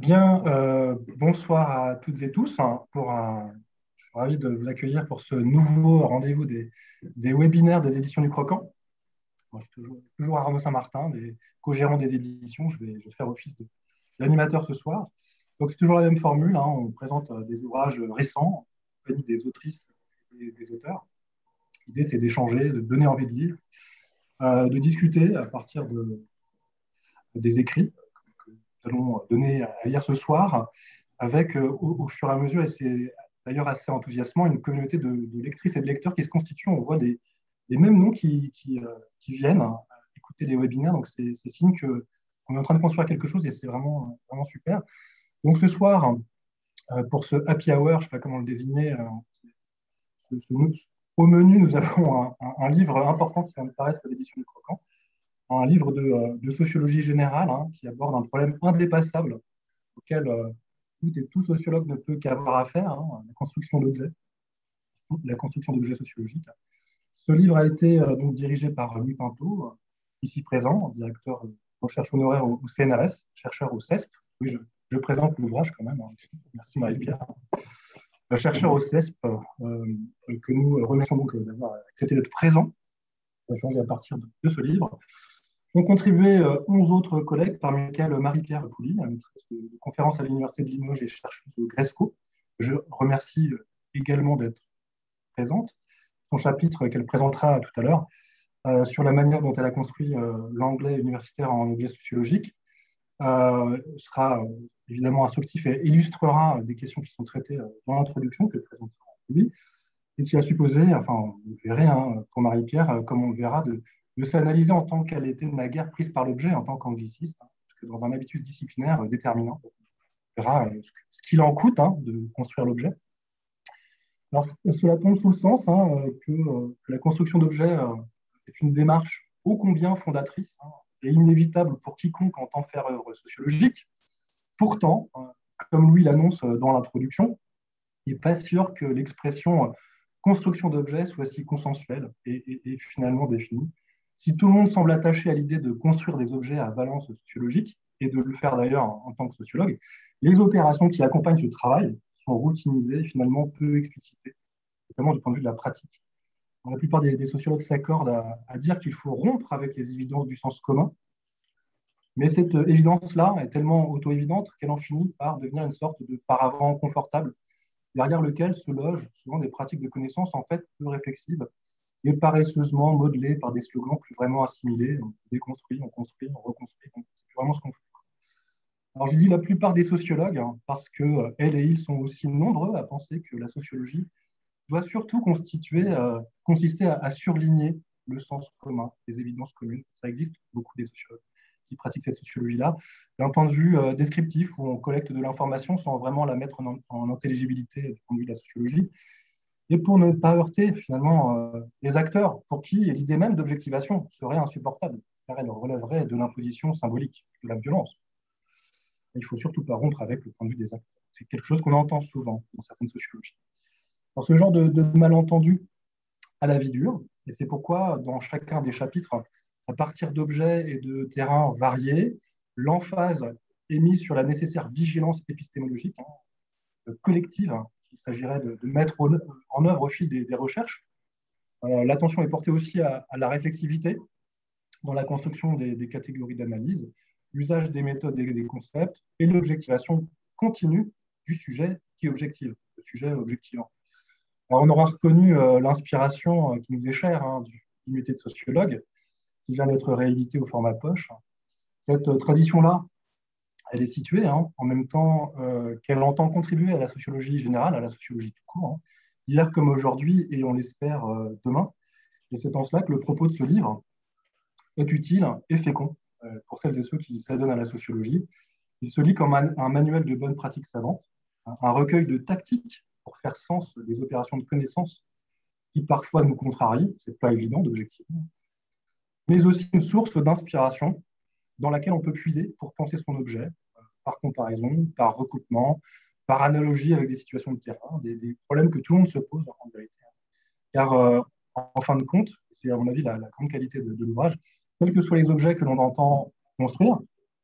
Bien, bonsoir à toutes et tous. Je suis ravi de vous accueillir pour ce nouveau rendez-vous des webinaires des éditions du Croquant. Moi, je suis toujours Arnaud Saint-Martin, des co-gérants des éditions. Je vais faire office d'animateur ce soir. Donc, c'est toujours la même formule, hein. On présente des ouvrages récents en compagnie des autrices et des auteurs. L'idée, c'est d'échanger, de donner envie de lire, de discuter à partir des écrits que nous allons donner à lire ce soir, avec au fur et à mesure, et c'est d'ailleurs assez enthousiasmant, une communauté de lectrices et de lecteurs qui se constituent. On voit les mêmes noms qui viennent écouter les webinaires, donc c'est signe qu'on est en train de construire quelque chose et c'est vraiment super. Donc ce soir, pour ce happy hour, je ne sais pas comment le désigner, ce, ce- au menu, nous avons un livre important qui vient de paraître aux éditions du Croquant, un livre de sociologie générale, hein, qui aborde un problème indépassable auquel tout sociologue ne peut qu'avoir affaire, hein, la construction d'objets sociologiques. Ce livre a été donc dirigé par Louis Pinto, ici présent, directeur de recherche honoraire au CNRS, chercheur au CESP. Oui, je présente l'ouvrage quand même, hein. Merci Marie-Pierre. Chercheur au CESP, que nous remercions donc d'avoir accepté d'être présent pour échanger à partir de ce livre. Ont contribué 11 autres collègues, parmi lesquels Marie-Pierre Pouli, maîtresse de conférence à l'Université de Limoges et chercheuse au GRESCO. Je remercie également d'être présente. Son chapitre qu'elle présentera tout à l'heure sur la manière dont elle a construit l'anglais universitaire en objet sociologique sera évidemment instructif et illustrera des questions qui sont traitées dans l'introduction que présentera lui, et qui a supposé, enfin, vous verrez, hein, pour Marie-Pierre, comme on le verra, de s'analyser en tant qu'elle était naguère prise par l'objet, en tant qu'angliciste, hein, parce que dans un habitus disciplinaire déterminant, on verra ce qu'il en coûte, hein, de construire l'objet. Alors, cela tombe sous le sens, hein, que la construction d'objets est une démarche ô combien fondatrice, hein, et inévitable pour quiconque entend faire œuvre sociologique. Pourtant, comme Louis l'annonce dans l'introduction, il n'est pas sûr que l'expression construction d'objets soit si consensuelle et finalement définie. Si tout le monde semble attaché à l'idée de construire des objets à valence sociologique, et de le faire d'ailleurs en tant que sociologue, les opérations qui accompagnent ce travail sont routinisées et finalement peu explicitées, notamment du point de vue de la pratique. La plupart des sociologues s'accordent à dire qu'il faut rompre avec les évidences du sens commun, mais cette évidence-là est tellement auto-évidente qu'elle en finit par devenir une sorte de paravent confortable derrière lequel se logent souvent des pratiques de connaissance en fait peu réflexives et paresseusement modelées par des slogans plus vraiment assimilés. On déconstruit, on construit, on reconstruit. C'est vraiment ce qu'on fait. Alors je dis la plupart des sociologues, hein, parce que elles et ils sont aussi nombreux à penser que la sociologie doit surtout consister à surligner le sens commun, les évidences communes. Ça existe beaucoup des sociologues qui pratiquent cette sociologie-là, d'un point de vue descriptif, où on collecte de l'information sans vraiment la mettre en intelligibilité du point de vue de la sociologie, et pour ne pas heurter finalement les acteurs pour qui l'idée même d'objectivation serait insupportable, car elle relèverait de l'imposition symbolique, de la violence. Il ne faut surtout pas rompre avec le point de vue des acteurs. C'est quelque chose qu'on entend souvent dans certaines sociologies. Alors, ce genre de malentendu à la vie dure, et c'est pourquoi dans chacun des chapitres, à partir d'objets et de terrains variés, l'emphase est mise sur la nécessaire vigilance épistémologique, hein, collective, hein, qu'il s'agirait de mettre en œuvre au fil des recherches. L'attention est portée aussi à la réflexivité dans la construction des catégories d'analyse, l'usage des méthodes et des concepts, et l'objectivation continue du sujet qui objective, le sujet objectivant. Alors, on aura reconnu l'inspiration qui nous est chère, hein, du métier de sociologue, qui vient d'être réédité au format poche. Cette tradition-là, elle est située, hein, en même temps qu'elle entend contribuer à la sociologie générale, à la sociologie tout court, hein, hier comme aujourd'hui, et on l'espère demain. Et c'est en cela que le propos de ce livre est utile et fécond pour celles et ceux qui s'adonnent à la sociologie. Il se lit comme un manuel de bonnes pratiques savantes, un recueil de tactiques pour faire sens des opérations de connaissance qui parfois nous contrarient, c'est pas évident d'objectivement, mais aussi une source d'inspiration dans laquelle on peut puiser pour penser son objet, par comparaison, par recoupement, par analogie avec des situations de terrain, des problèmes que tout le monde se pose en vérité. Car en fin de compte, c'est à mon avis la grande qualité de l'ouvrage, quels que soient les objets que l'on entend construire,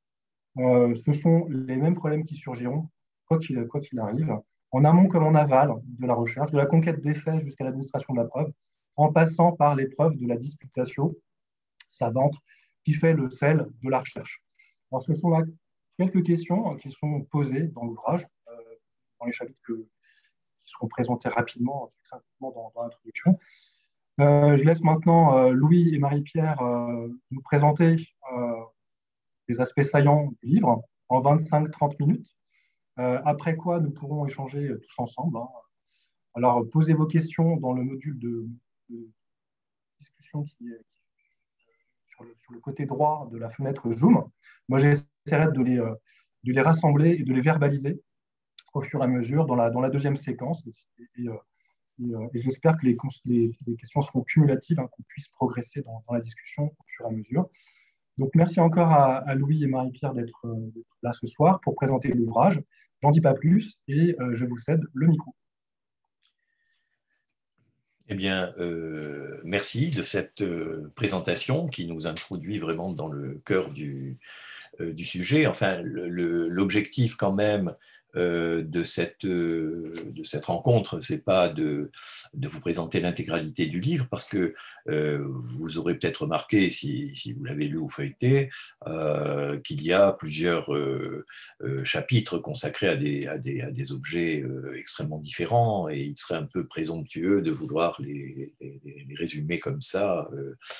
Ce sont les mêmes problèmes qui surgiront, quoi qu'il arrive, en amont comme en aval de la recherche, de la conquête des faits jusqu'à l'administration de la preuve, en passant par l'épreuve de la disputatio savante qui fait le sel de la recherche. Alors, ce sont là quelques questions qui sont posées dans l'ouvrage, dans les chapitres qui seront présentés rapidement, succinctement dans l'introduction. Je laisse maintenant Louis et Marie-Pierre nous présenter les aspects saillants du livre en 25-30 minutes, après quoi nous pourrons échanger tous ensemble. Hein. Alors, posez vos questions dans le module de discussion qui est sur le côté droit de la fenêtre Zoom. Moi, j'essaierai de les rassembler et de les verbaliser au fur et à mesure dans la deuxième séquence. Et j'espère que les questions seront cumulatives, hein, qu'on puisse progresser dans la discussion au fur et à mesure. Donc, merci encore à Louis et Marie-Pierre d'être là ce soir pour présenter l'ouvrage. J'en dis pas plus et je vous cède le micro. Eh bien, merci de cette présentation qui nous introduit vraiment dans le cœur du sujet. Enfin, l'objectif quand même de cette rencontre, c'est pas de vous présenter l'intégralité du livre, parce que vous aurez peut-être remarqué, si vous l'avez lu ou feuilleté, qu'il y a plusieurs chapitres consacrés à des objets extrêmement différents, et il serait un peu présomptueux de vouloir les résumer comme ça.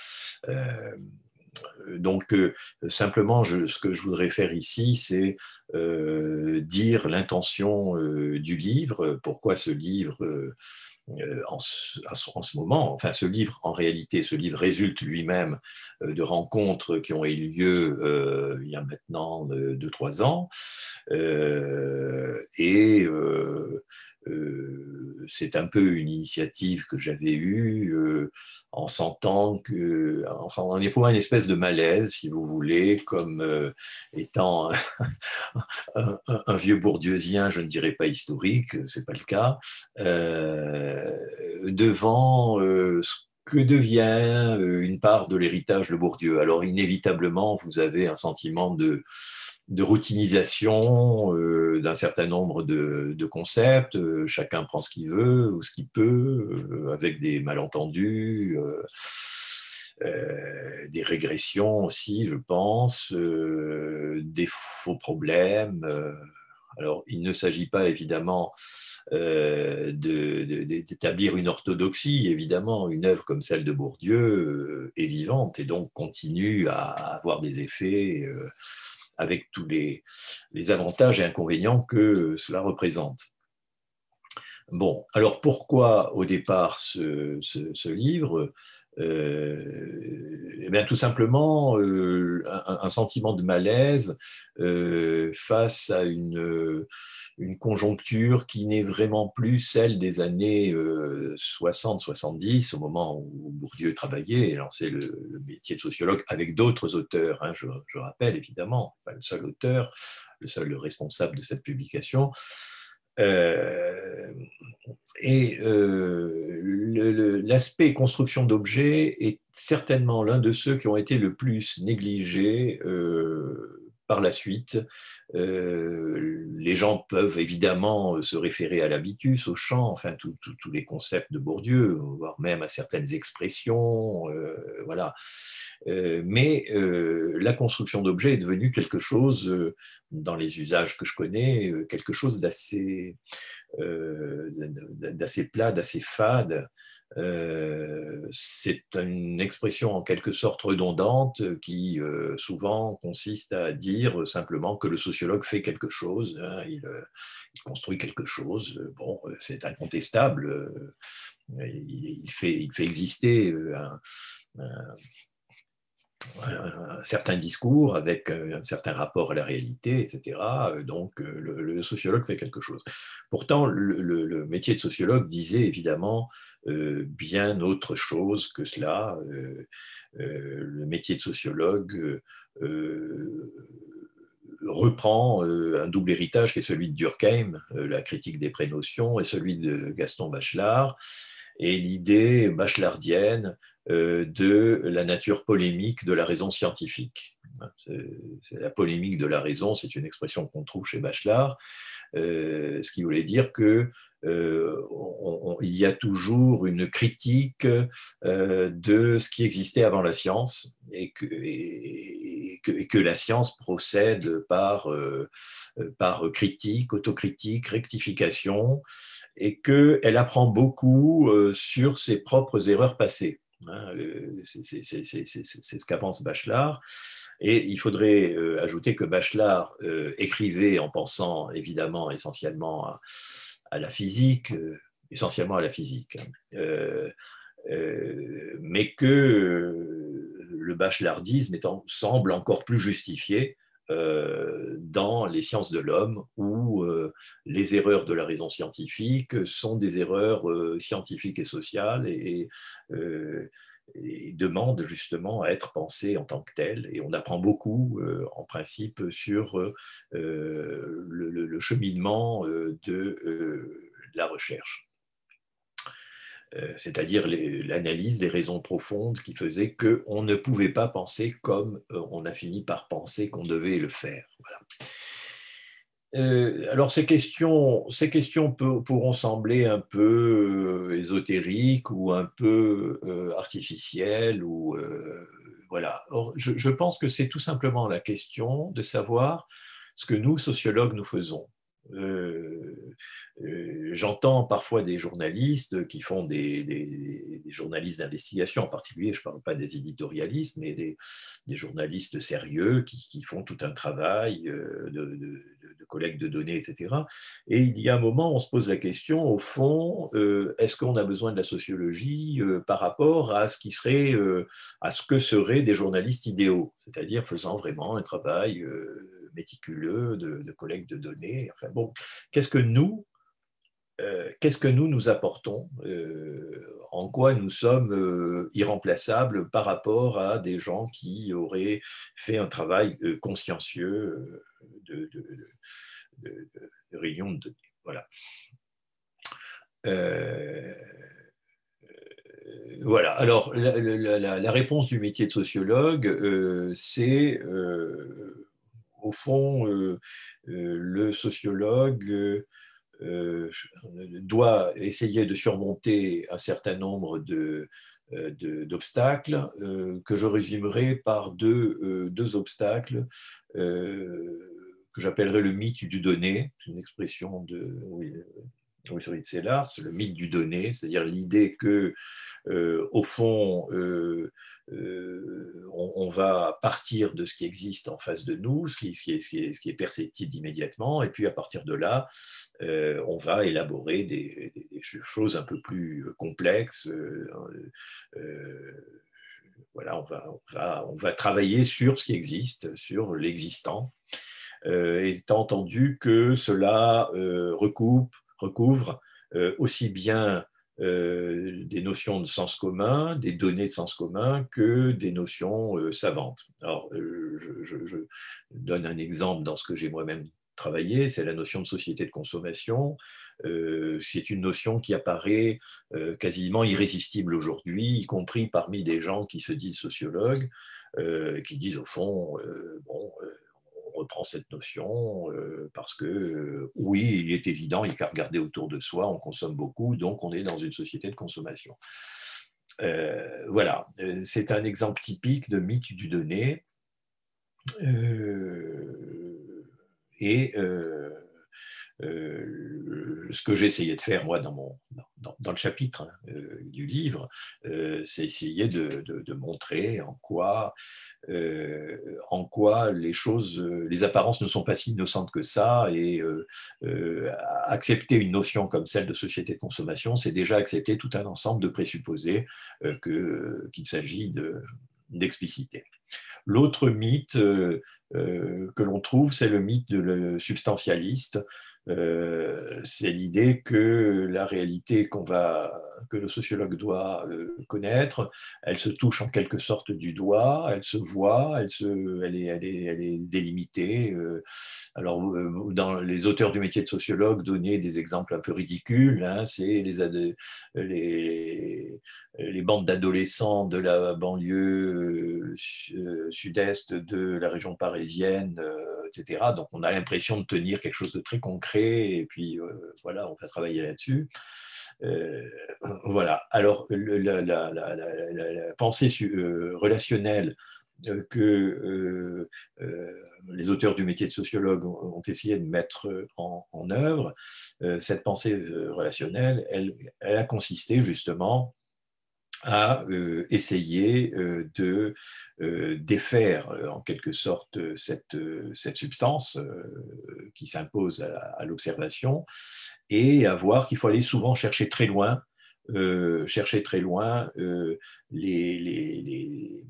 Donc, simplement, ce que je voudrais faire ici, c'est dire l'intention du livre, pourquoi ce livre, en ce moment, enfin ce livre, en réalité, ce livre résulte lui-même de rencontres qui ont eu lieu il y a maintenant 2-3 ans, et c'est un peu une initiative que j'avais eue en éprouvant une espèce de malaise, si vous voulez, comme étant un vieux bourdieusien, je ne dirais pas historique, c'est pas le cas, devant ce que devient une part de l'héritage de Bourdieu. Alors inévitablement, vous avez un sentiment de routinisation d'un certain nombre de concepts, chacun prend ce qu'il veut ou ce qu'il peut, avec des malentendus, des régressions aussi, je pense, des faux problèmes. Alors, il ne s'agit pas évidemment d'établir une orthodoxie. Évidemment, une œuvre comme celle de Bourdieu est vivante et donc continue à avoir des effets avec tous les avantages et inconvénients que cela représente. Bon, alors pourquoi au départ ce livre ? Eh bien, tout simplement un sentiment de malaise face à une conjoncture qui n'est vraiment plus celle des années 60-70, au moment où Bourdieu travaillait et lançait le métier de sociologue avec d'autres auteurs, hein, je rappelle évidemment, pas le seul auteur, le seul responsable de cette publication. Et l'aspect construction d'objets est certainement l'un de ceux qui ont été le plus négligés par la suite. Les gens peuvent évidemment se référer à l'habitus, au chant, enfin tous les concepts de Bourdieu, voire même à certaines expressions, voilà. Mais la construction d'objets est devenue quelque chose, dans les usages que je connais, quelque chose d'assez plat, d'assez fade. C'est une expression en quelque sorte redondante qui souvent consiste à dire simplement que le sociologue fait quelque chose, hein, il construit quelque chose, bon, c'est incontestable, il fait exister un certain discours avec un certain rapport à la réalité, etc. Donc, le sociologue fait quelque chose. Pourtant, le métier de sociologue disait évidemment bien autre chose que cela. Le métier de sociologue reprend un double héritage qui est celui de Durkheim, la critique des prénotions, et celui de Gaston Bachelard, et l'idée bachelardienne de la nature polémique de la raison scientifique. C'est la polémique de la raison, c'est une expression qu'on trouve chez Bachelard, ce qui voulait dire que il y a toujours une critique de ce qui existait avant la science et que la science procède par critique, autocritique, rectification, et qu'elle apprend beaucoup sur ses propres erreurs passées. C'est ce qu'avance Bachelard. Et il faudrait ajouter que Bachelard écrivait en pensant évidemment essentiellement à la physique, essentiellement à la physique, mais que le bachelardisme semble encore plus justifié dans les sciences de l'homme, où les erreurs de la raison scientifique sont des erreurs scientifiques et sociales, et demandent justement à être pensées en tant que telles. Et on apprend beaucoup, en principe, sur le cheminement de la recherche. C'est-à-dire l'analyse des raisons profondes qui faisaient qu'on ne pouvait pas penser comme on a fini par penser qu'on devait le faire. Voilà. Alors ces questions pourront sembler un peu ésotériques ou un peu artificielles. Voilà. Or, je pense que c'est tout simplement la question de savoir ce que nous, sociologues, nous faisons. J'entends parfois des journalistes qui font des journalistes d'investigation, en particulier, je ne parle pas des éditorialistes, mais des journalistes sérieux qui font tout un travail de collecte de données, etc. Et il y a un moment, on se pose la question, au fond, est-ce qu'on a besoin de la sociologie par rapport à ce à ce que seraient des journalistes idéaux, c'est-à-dire faisant vraiment un travail méticuleux de collecte de données. Enfin bon, qu'est-ce que nous nous apportons, en quoi nous sommes irremplaçables par rapport à des gens qui auraient fait un travail consciencieux de réunion de données. Voilà. Voilà. Alors, la réponse du métier de sociologue, c'est au fond, le sociologue doit essayer de surmonter un certain nombre d'obstacles que je résumerai par deux obstacles que j'appellerai le mythe du donné. C'est une expression de Wilfrid Sellars, le mythe du donné, c'est-à-dire l'idée que au fond, on va partir de ce qui existe en face de nous, ce qui est perceptible immédiatement, et puis à partir de là, on va élaborer des choses un peu plus complexes. Voilà, on va travailler sur ce qui existe, sur l'existant, étant entendu que cela recouvre aussi bien des notions de sens commun, des données de sens commun, que des notions savantes. Alors, je donne un exemple dans ce que j'ai moi-même travaillé, c'est la notion de société de consommation. C'est une notion qui apparaît quasiment irrésistible aujourd'hui, y compris parmi des gens qui se disent sociologues, qui disent au fond, on reprend cette notion parce que oui, il est évident, il n'y a qu'à regarder autour de soi, on consomme beaucoup, donc on est dans une société de consommation. Voilà, c'est un exemple typique de mythe du donné. Ce que j'ai essayé de faire, moi, dans le chapitre du livre, c'est essayer de montrer en quoi les apparences ne sont pas si innocentes que ça, et accepter une notion comme celle de société de consommation, c'est déjà accepter tout un ensemble de présupposés qu'il s'agit d'expliciter. L'autre mythe que l'on trouve, c'est le mythe de substantialiste. C'est l'idée que la réalité que le sociologue doit connaître, elle se touche en quelque sorte du doigt, elle se voit, elle est délimitée Alors, dans les auteurs du métier de sociologue donnaient des exemples un peu ridicules, hein, c'est les bandes d'adolescents de la banlieue sud-est de la région parisienne, etc. Donc, on a l'impression de tenir quelque chose de très concret, et puis voilà, on va travailler là-dessus. Voilà. Alors, la pensée relationnelle que les auteurs du métier de sociologue ont essayé de mettre en œuvre, cette pensée relationnelle, elle a consisté justement à essayer de défaire en quelque sorte cette substance qui s'impose à l'observation, et à voir qu'il faut aller souvent chercher très loin les, les, les,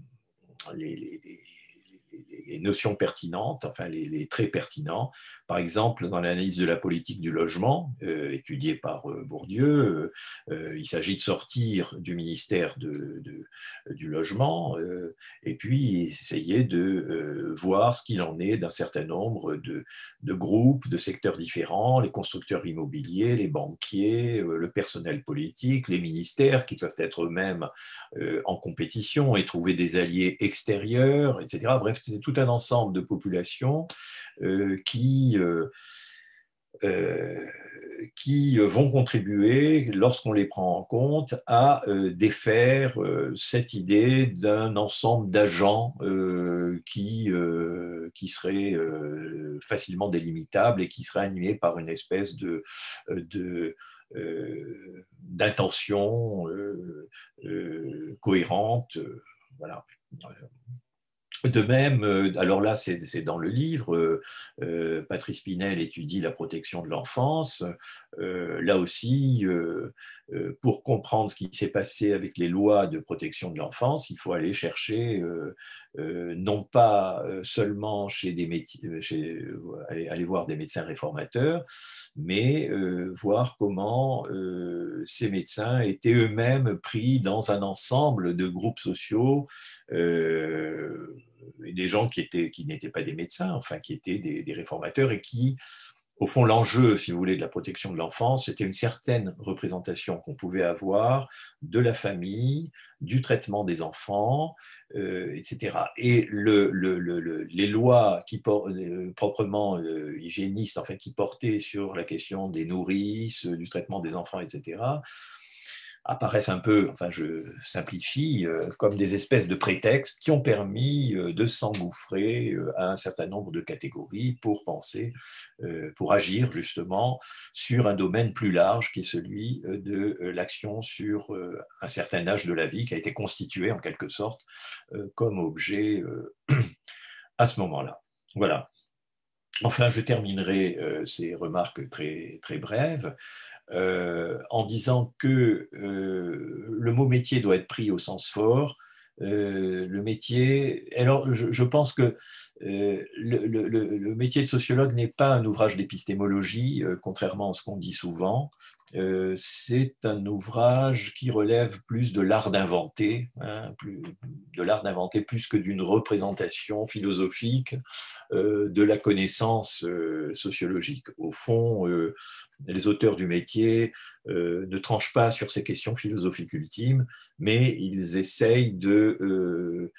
les notions pertinentes, enfin les traits pertinents. Par exemple, dans l'analyse de la politique du logement, étudiée par Bourdieu, il s'agit de sortir du ministère du logement et puis essayer de voir ce qu'il en est d'un certain nombre de groupes, de secteurs différents, les constructeurs immobiliers, les banquiers, le personnel politique, les ministères qui peuvent être eux-mêmes en compétition et trouver des alliés extérieurs, etc. Bref, c'est tout un ensemble de populations qui vont contribuer, lorsqu'on les prend en compte, à défaire cette idée d'un ensemble d'agents qui serait facilement délimitable et qui serait animé par une espèce d'intention cohérente. Voilà. De même, alors là, c'est dans le livre, Patrice Pinel étudie la protection de l'enfance. Là aussi, pour comprendre ce qui s'est passé avec les lois de protection de l'enfance, il faut aller chercher, non pas seulement chez des aller voir des médecins réformateurs, mais voir comment ces médecins étaient eux-mêmes pris dans un ensemble de groupes sociaux, et des gens qui n'étaient pas des médecins, enfin qui étaient des réformateurs, et qui, au fond, l'enjeu, si vous voulez, de la protection de l'enfance, c'était une certaine représentation qu'on pouvait avoir de la famille, du traitement des enfants, etc. Et les lois proprement hygiénistes, enfin, qui portaient sur la question des nourrices, du traitement des enfants, etc., apparaissent un peu, enfin je simplifie, comme des espèces de prétextes qui ont permis de s'engouffrer à un certain nombre de catégories pour penser, pour agir justement sur un domaine plus large qui est celui de l'action sur un certain âge de la vie qui a été constitué en quelque sorte comme objet à ce moment-là. Voilà. Enfin, je terminerai ces remarques très, très brèves en disant que le mot métier doit être pris au sens fort. Le métier, alors je pense que le métier de sociologue n'est pas un ouvrage d'épistémologie, contrairement à ce qu'on dit souvent. C'est un ouvrage qui relève plus de l'art d'inventer, hein, de l'art d'inventer plus que d'une représentation philosophique de la connaissance sociologique. Au fond, les auteurs du métier ne tranchent pas sur ces questions philosophiques ultimes, mais ils essayent de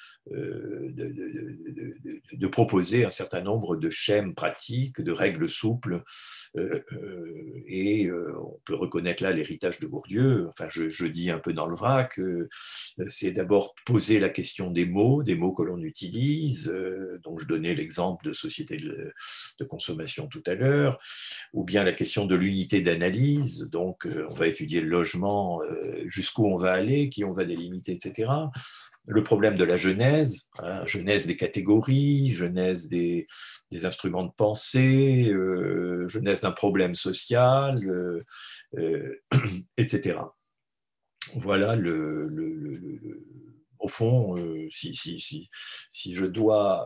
proposer un certain nombre de schèmes pratiques, de règles souples, et on peut reconnaître là l'héritage de Bourdieu. Enfin, je dis un peu dans le vrac, c'est d'abord poser la question des mots que l'on utilise, donc je donnais l'exemple de société de consommation tout à l'heure, ou bien la question de l'unité d'analyse, donc on va étudier le logement, jusqu'où on va aller, qui on va délimiter, etc. Le problème de la genèse, hein, genèse des catégories, genèse des instruments de pensée, genèse d'un problème social, etc. Voilà au fond, si je dois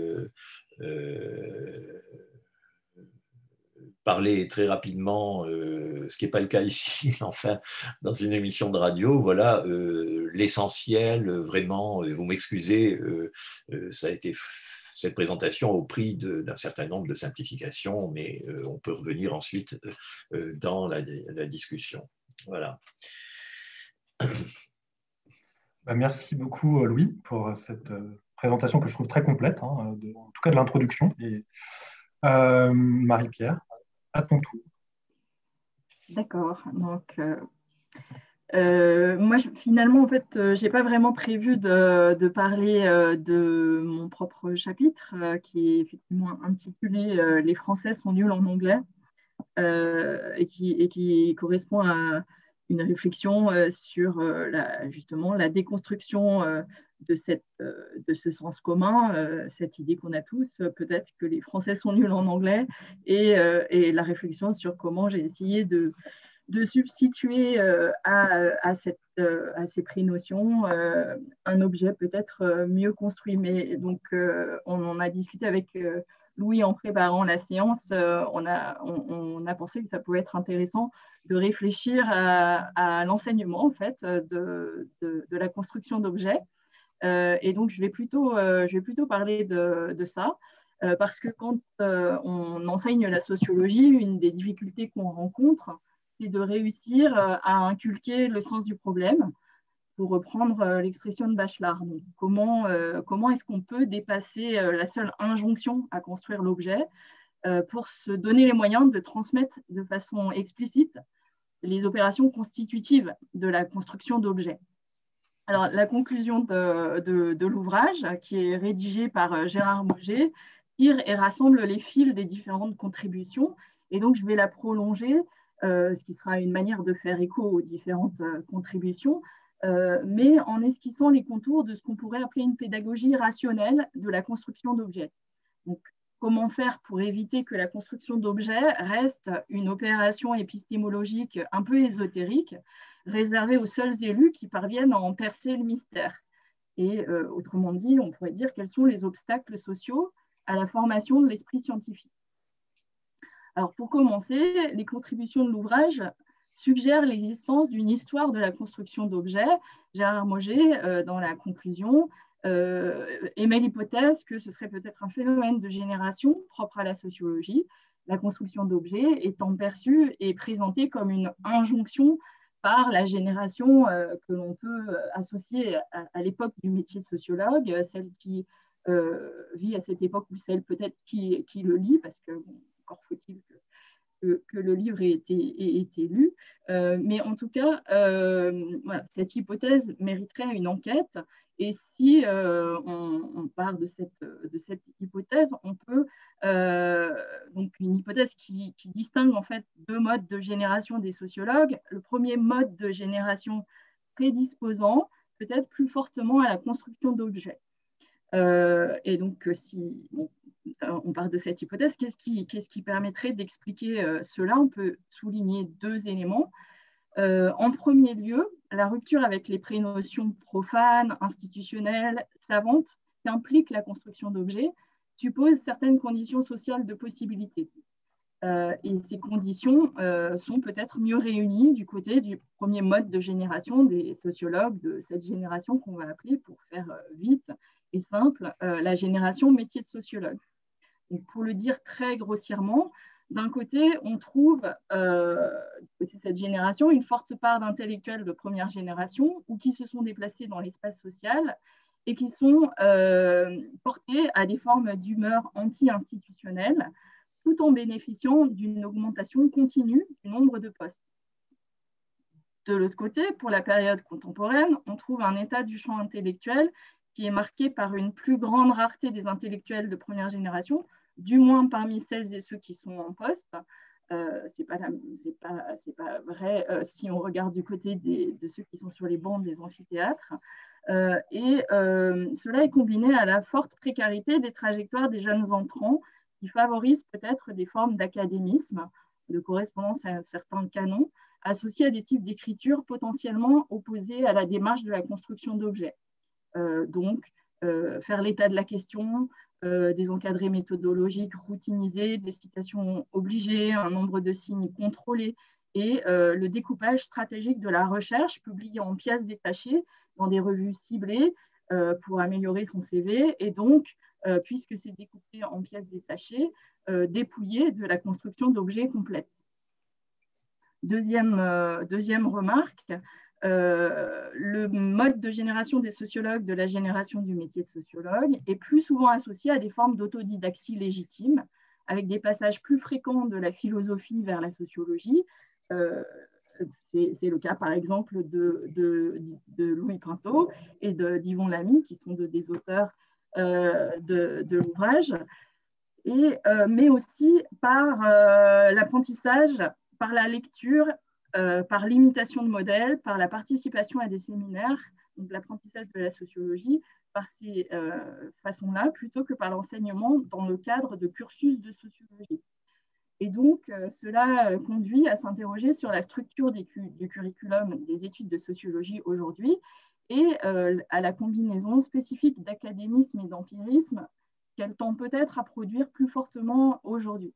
parler très rapidement, ce qui n'est pas le cas ici, enfin, dans une émission de radio, voilà, l'essentiel, vraiment, vous m'excusez, ça a été cette présentation au prix d'un certain nombre de simplifications, mais on peut revenir ensuite dans la discussion. Voilà. Merci beaucoup, Louis, pour cette présentation que je trouve très complète, hein, en tout cas de l'introduction. Et Marie-Pierre, à ton tour. D'accord. Donc, moi, finalement, en fait, je n'ai pas vraiment prévu de parler de mon propre chapitre, qui est effectivement intitulé Les Français sont nuls en anglais, et qui correspond à une réflexion sur justement la déconstruction de ce sens commun, cette idée qu'on a tous, peut-être que les Français sont nuls en anglais, et la réflexion sur comment j'ai essayé de substituer à ces prénotions un objet peut-être mieux construit. Mais donc, on en a discuté avec Louis en préparant la séance. On a pensé que ça pouvait être intéressant de réfléchir à l'enseignement en fait, de la construction d'objets. Et donc, je vais plutôt parler de ça. Parce que quand on enseigne la sociologie, une des difficultés qu'on rencontre, c'est de réussir à inculquer le sens du problème, pour reprendre l'expression de Bachelard. Donc, comment est-ce qu'on peut dépasser la seule injonction à construire l'objet pour se donner les moyens de transmettre de façon explicite les opérations constitutives de la construction d'objets. Alors, la conclusion de l'ouvrage, qui est rédigé par Gérard Mauger, tire et rassemble les fils des différentes contributions. Et donc, je vais la prolonger, ce qui sera une manière de faire écho aux différentes contributions, mais en esquissant les contours de ce qu'on pourrait appeler une pédagogie rationnelle de la construction d'objets. Donc, comment faire pour éviter que la construction d'objets reste une opération épistémologique un peu ésotérique, réservée aux seuls élus qui parviennent à en percer le mystère. Et autrement dit, on pourrait dire quels sont les obstacles sociaux à la formation de l'esprit scientifique. Alors, pour commencer, les contributions de l'ouvrage suggèrent l'existence d'une histoire de la construction d'objets. Gérard Mauger, dans la conclusion, émet l'hypothèse que ce serait peut-être un phénomène de génération propre à la sociologie, la construction d'objets étant perçue et présentée comme une injonction par la génération que l'on peut associer à l'époque du métier de sociologue, celle qui vit à cette époque ou celle peut-être qui le lit, parce que bon, encore faut-il que le livre ait été lu. Mais en tout cas, voilà, cette hypothèse mériterait une enquête. Et si on part de cette hypothèse, on peut, donc une hypothèse qui distingue en fait deux modes de génération des sociologues. Le premier mode de génération prédisposant peut-être plus fortement à la construction d'objets. Et donc, si on part de cette hypothèse, qu'est-ce qui permettrait d'expliquer cela? On peut souligner deux éléments. En premier lieu, la rupture avec les prénotions profanes, institutionnelles, savantes, qu'implique la construction d'objets, suppose certaines conditions sociales de possibilité. Et ces conditions sont peut-être mieux réunies du côté du premier mode de génération des sociologues de cette génération qu'on va appeler, pour faire vite et simple, la génération métier de sociologue. Donc, pour le dire très grossièrement, d'un côté, on trouve cette génération une forte part d'intellectuels de première génération ou qui se sont déplacés dans l'espace social et qui sont portés à des formes d'humeur anti-institutionnelle, tout en bénéficiant d'une augmentation continue du nombre de postes. De l'autre côté, pour la période contemporaine, on trouve un état du champ intellectuel qui est marqué par une plus grande rareté des intellectuels de première génération, du moins parmi celles et ceux qui sont en poste. Ce n'est pas vrai si on regarde du côté de ceux qui sont sur les bancs des amphithéâtres. Cela est combiné à la forte précarité des trajectoires des jeunes entrants qui favorisent peut-être des formes d'académisme, de correspondance à certains canons, associés à des types d'écriture potentiellement opposés à la démarche de la construction d'objets. Faire l'état de la question, des encadrés méthodologiques routinisés, des citations obligées, un nombre de signes contrôlés et le découpage stratégique de la recherche publié en pièces détachées dans des revues ciblées pour améliorer son CV et donc puisque c'est découpé en pièces détachées, dépouillées de la construction d'objets complètes. Deuxième remarque, le mode de génération des sociologues de la génération du métier de sociologue est plus souvent associé à des formes d'autodidaxie légitime, avec des passages plus fréquents de la philosophie vers la sociologie. C'est le cas, par exemple, de Louis Pinto et d'Yvon Lamy, qui sont des auteurs de l'ouvrage, mais aussi par l'apprentissage, par la lecture, par l'imitation de modèles, par la participation à des séminaires, donc l'apprentissage de la sociologie, par ces façons-là, plutôt que par l'enseignement dans le cadre de cursus de sociologie. Et donc, cela conduit à s'interroger sur la structure du curriculum des études de sociologie aujourd'hui et à la combinaison spécifique d'académisme et d'empirisme qu'elle tend peut-être à produire plus fortement aujourd'hui.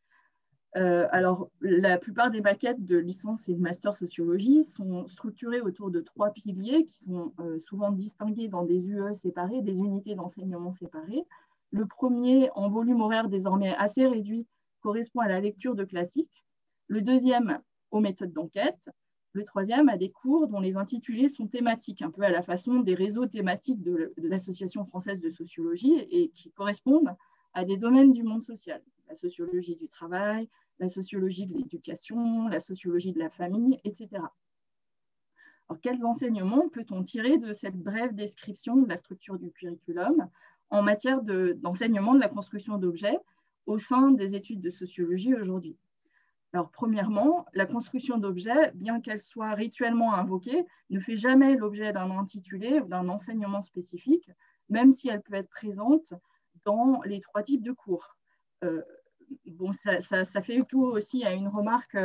Alors, la plupart des maquettes de licence et de master sociologie sont structurées autour de 3 piliers qui sont souvent distingués dans des UE séparés, des unités d'enseignement séparées. Le premier, en volume horaire désormais assez réduit, correspond à la lecture de classiques. Le deuxième, aux méthodes d'enquête. Le troisième, à des cours dont les intitulés sont thématiques, un peu à la façon des réseaux thématiques de l'Association française de sociologie et qui correspondent à des domaines du monde social. La sociologie du travail, la sociologie de l'éducation, la sociologie de la famille, etc. Alors, quels enseignements peut-on tirer de cette brève description de la structure du curriculum en matière d'enseignement de la construction d'objets au sein des études de sociologie aujourd'hui? Alors, premièrement, la construction d'objets, bien qu'elle soit rituellement invoquée, ne fait jamais l'objet d'un intitulé ou d'un enseignement spécifique, même si elle peut être présente dans les 3 types de cours. Bon, ça fait écho aussi à une remarque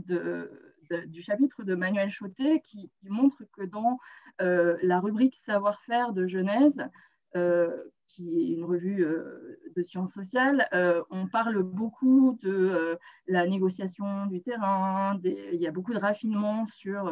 du chapitre de Manuel Chotet qui montre que dans la rubrique savoir-faire de Genèse, qui est une revue de sciences sociales, on parle beaucoup de la négociation du terrain, il y a beaucoup de raffinement sur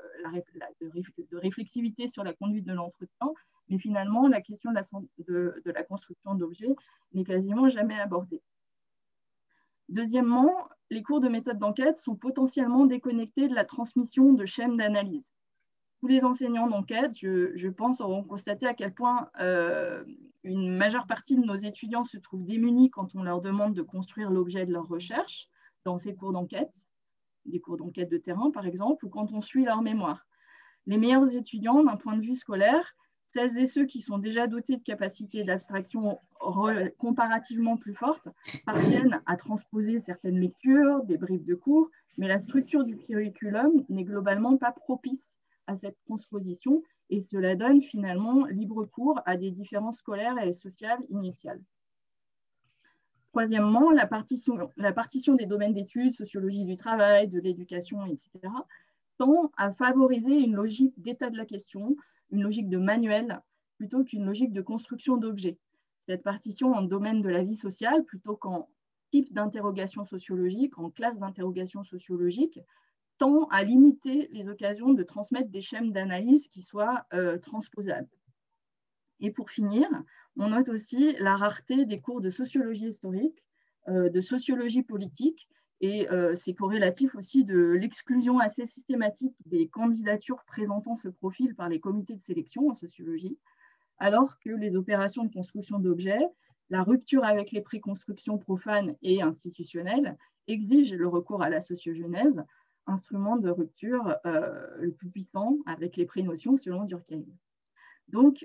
de réflexivité sur la conduite de l'entretien, mais finalement, la question de la construction d'objets n'est quasiment jamais abordée. Deuxièmement, les cours de méthode d'enquête sont potentiellement déconnectés de la transmission de schèmes d'analyse. Tous les enseignants d'enquête, je pense, auront constaté à quel point une majeure partie de nos étudiants se trouvent démunis quand on leur demande de construire l'objet de leur recherche dans ces cours d'enquête, des cours d'enquête de terrain par exemple, ou quand on suit leur mémoire. Les meilleurs étudiants, d'un point de vue scolaire, celles et ceux qui sont déjà dotés de capacités d'abstraction comparativement plus fortes, parviennent à transposer certaines lectures, des bribes de cours, mais la structure du curriculum n'est globalement pas propice à cette transposition et cela donne finalement libre cours à des différences scolaires et sociales initiales. Troisièmement, la partition des domaines d'études, sociologie du travail, de l'éducation, etc., tend à favoriser une logique d'état de la question, une logique de manuel, plutôt qu'une logique de construction d'objets. Cette partition en domaine de la vie sociale, plutôt qu'en type d'interrogation sociologique, en classe d'interrogation sociologique, tend à limiter les occasions de transmettre des schèmes d'analyse qui soient transposables. Et pour finir, on note aussi la rareté des cours de sociologie historique, de sociologie politique, et c'est corrélatif aussi de l'exclusion assez systématique des candidatures présentant ce profil par les comités de sélection en sociologie, alors que les opérations de construction d'objets, la rupture avec les préconstructions profanes et institutionnelles exigent le recours à la sociogenèse, instrument de rupture le plus puissant avec les prénotions selon Durkheim. Donc,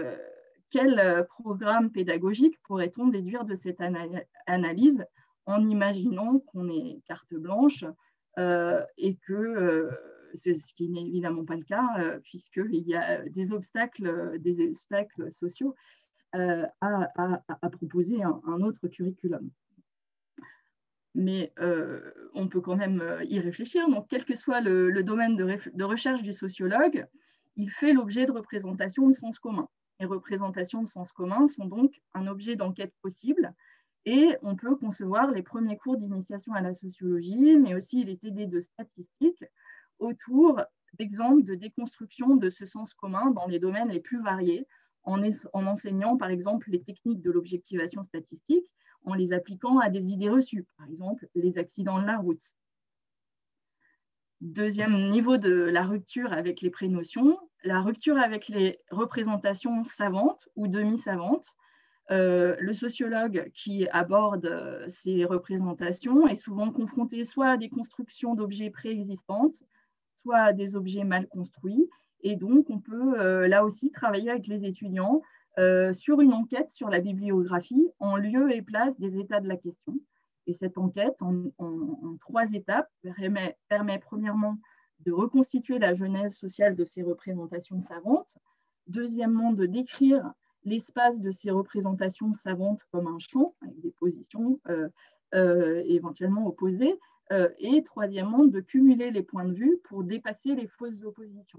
quel programme pédagogique pourrait-on déduire de cette analyse en imaginant qu'on est carte blanche et que, ce qui n'est évidemment pas le cas, puisqu'il y a des obstacles sociaux à proposer un autre curriculum. Mais on peut quand même y réfléchir. Donc, quel que soit le domaine de recherche du sociologue, il fait l'objet de représentations de sens commun. Les représentations de sens commun sont donc un objet d'enquête possible et on peut concevoir les premiers cours d'initiation à la sociologie, mais aussi les TD de statistique autour d'exemples de déconstruction de ce sens commun dans les domaines les plus variés, en enseignant, par exemple, les techniques de l'objectivation statistique, en les appliquant à des idées reçues, par exemple, les accidents de la route. Deuxième niveau de la rupture avec les prénotions, la rupture avec les représentations savantes ou demi-savantes. Le sociologue qui aborde ces représentations est souvent confronté soit à des constructions d'objets préexistantes, soit à des objets mal construits. Et donc, on peut là aussi travailler avec les étudiants sur une enquête sur la bibliographie en lieu et place des états de la question. Et cette enquête, en 3 étapes, permet premièrement de reconstituer la genèse sociale de ces représentations savantes, deuxièmement, de décrire l'espace de ces représentations savantes comme un champ, avec des positions éventuellement opposées, et troisièmement, de cumuler les points de vue pour dépasser les fausses oppositions.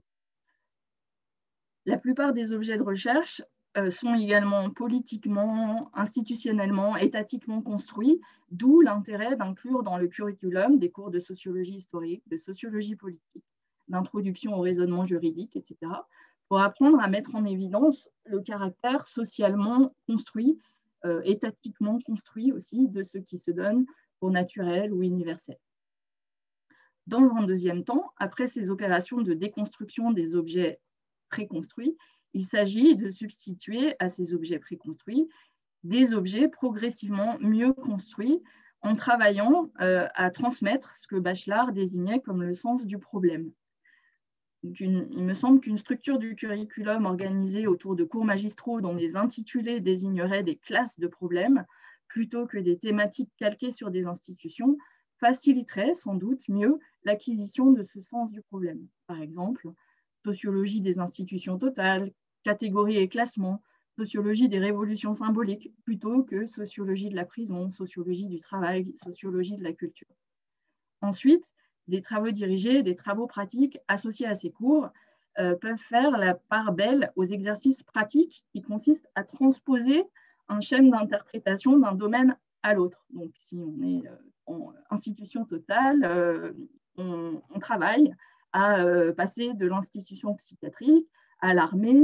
La plupart des objets de recherche sont également politiquement, institutionnellement, étatiquement construits, d'où l'intérêt d'inclure dans le curriculum des cours de sociologie historique, de sociologie politique, d'introduction au raisonnement juridique, etc., pour apprendre à mettre en évidence le caractère socialement construit, étatiquement construit aussi, de ce qui se donne pour naturel ou universel. Dans un deuxième temps, après ces opérations de déconstruction des objets préconstruits, il s'agit de substituer à ces objets préconstruits des objets progressivement mieux construits en travaillant à transmettre ce que Bachelard désignait comme le sens du problème. Il me semble qu'une structure du curriculum organisée autour de cours magistraux dont les intitulés désigneraient des classes de problèmes plutôt que des thématiques calquées sur des institutions faciliterait sans doute mieux l'acquisition de ce sens du problème. Par exemple, sociologie des institutions totales, catégories et classements, sociologie des révolutions symboliques, plutôt que sociologie de la prison, sociologie du travail, sociologie de la culture. Ensuite, des travaux dirigés, des travaux pratiques associés à ces cours peuvent faire la part belle aux exercices pratiques qui consistent à transposer un schéma d'interprétation d'un domaine à l'autre. Donc, si on est en institution totale, on travaille à passer de l'institution psychiatrique à l'armée,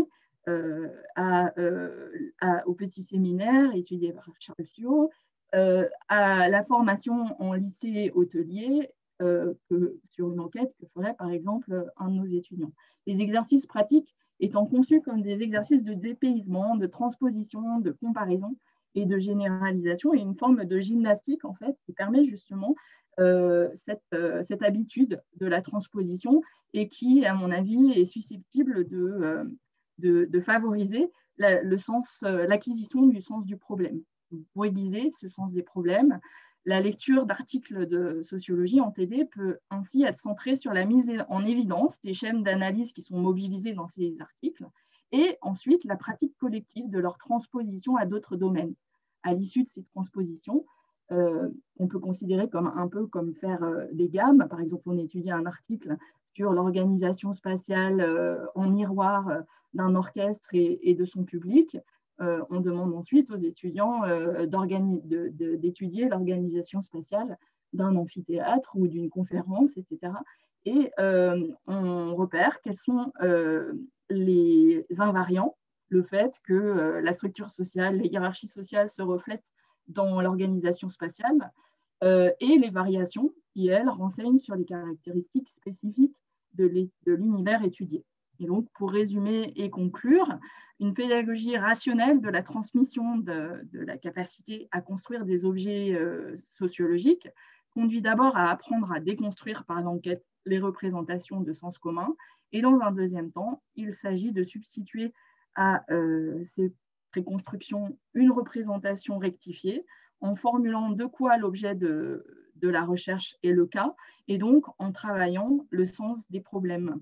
au petit séminaire étudié par Charles Suot, à la formation en lycée hôtelier, sur une enquête que ferait par exemple un de nos étudiants. Les exercices pratiques étant conçus comme des exercices de dépaysement, de transposition, de comparaison et de généralisation, et une forme de gymnastique en fait qui permet justement cette habitude de la transposition et qui, à mon avis, est susceptible de favoriser l'acquisition du sens du problème. Pour aiguiser ce sens des problèmes, la lecture d'articles de sociologie en TD peut ainsi être centrée sur la mise en évidence des schèmes d'analyse qui sont mobilisés dans ces articles et ensuite la pratique collective de leur transposition à d'autres domaines. À l'issue de ces transpositions, on peut considérer un peu comme faire des gammes. Par exemple, on étudie un article sur l'organisation spatiale en miroir d'un orchestre et de son public. On demande ensuite aux étudiants d'étudier l'organisation spatiale d'un amphithéâtre ou d'une conférence, etc. Et on repère quels sont les invariants, le fait que la structure sociale, les hiérarchies sociales se reflètent dans l'organisation spatiale, et les variations qui, elles, renseignent sur les caractéristiques spécifiques de l'univers étudié. Et donc, pour résumer et conclure, une pédagogie rationnelle de la transmission de la capacité à construire des objets sociologiques conduit d'abord à apprendre à déconstruire par l'enquête les représentations de sens commun. Et dans un deuxième temps, il s'agit de substituer à ces préconstructions une représentation rectifiée en formulant de quoi l'objet de la recherche est le cas et donc en travaillant le sens des problèmes.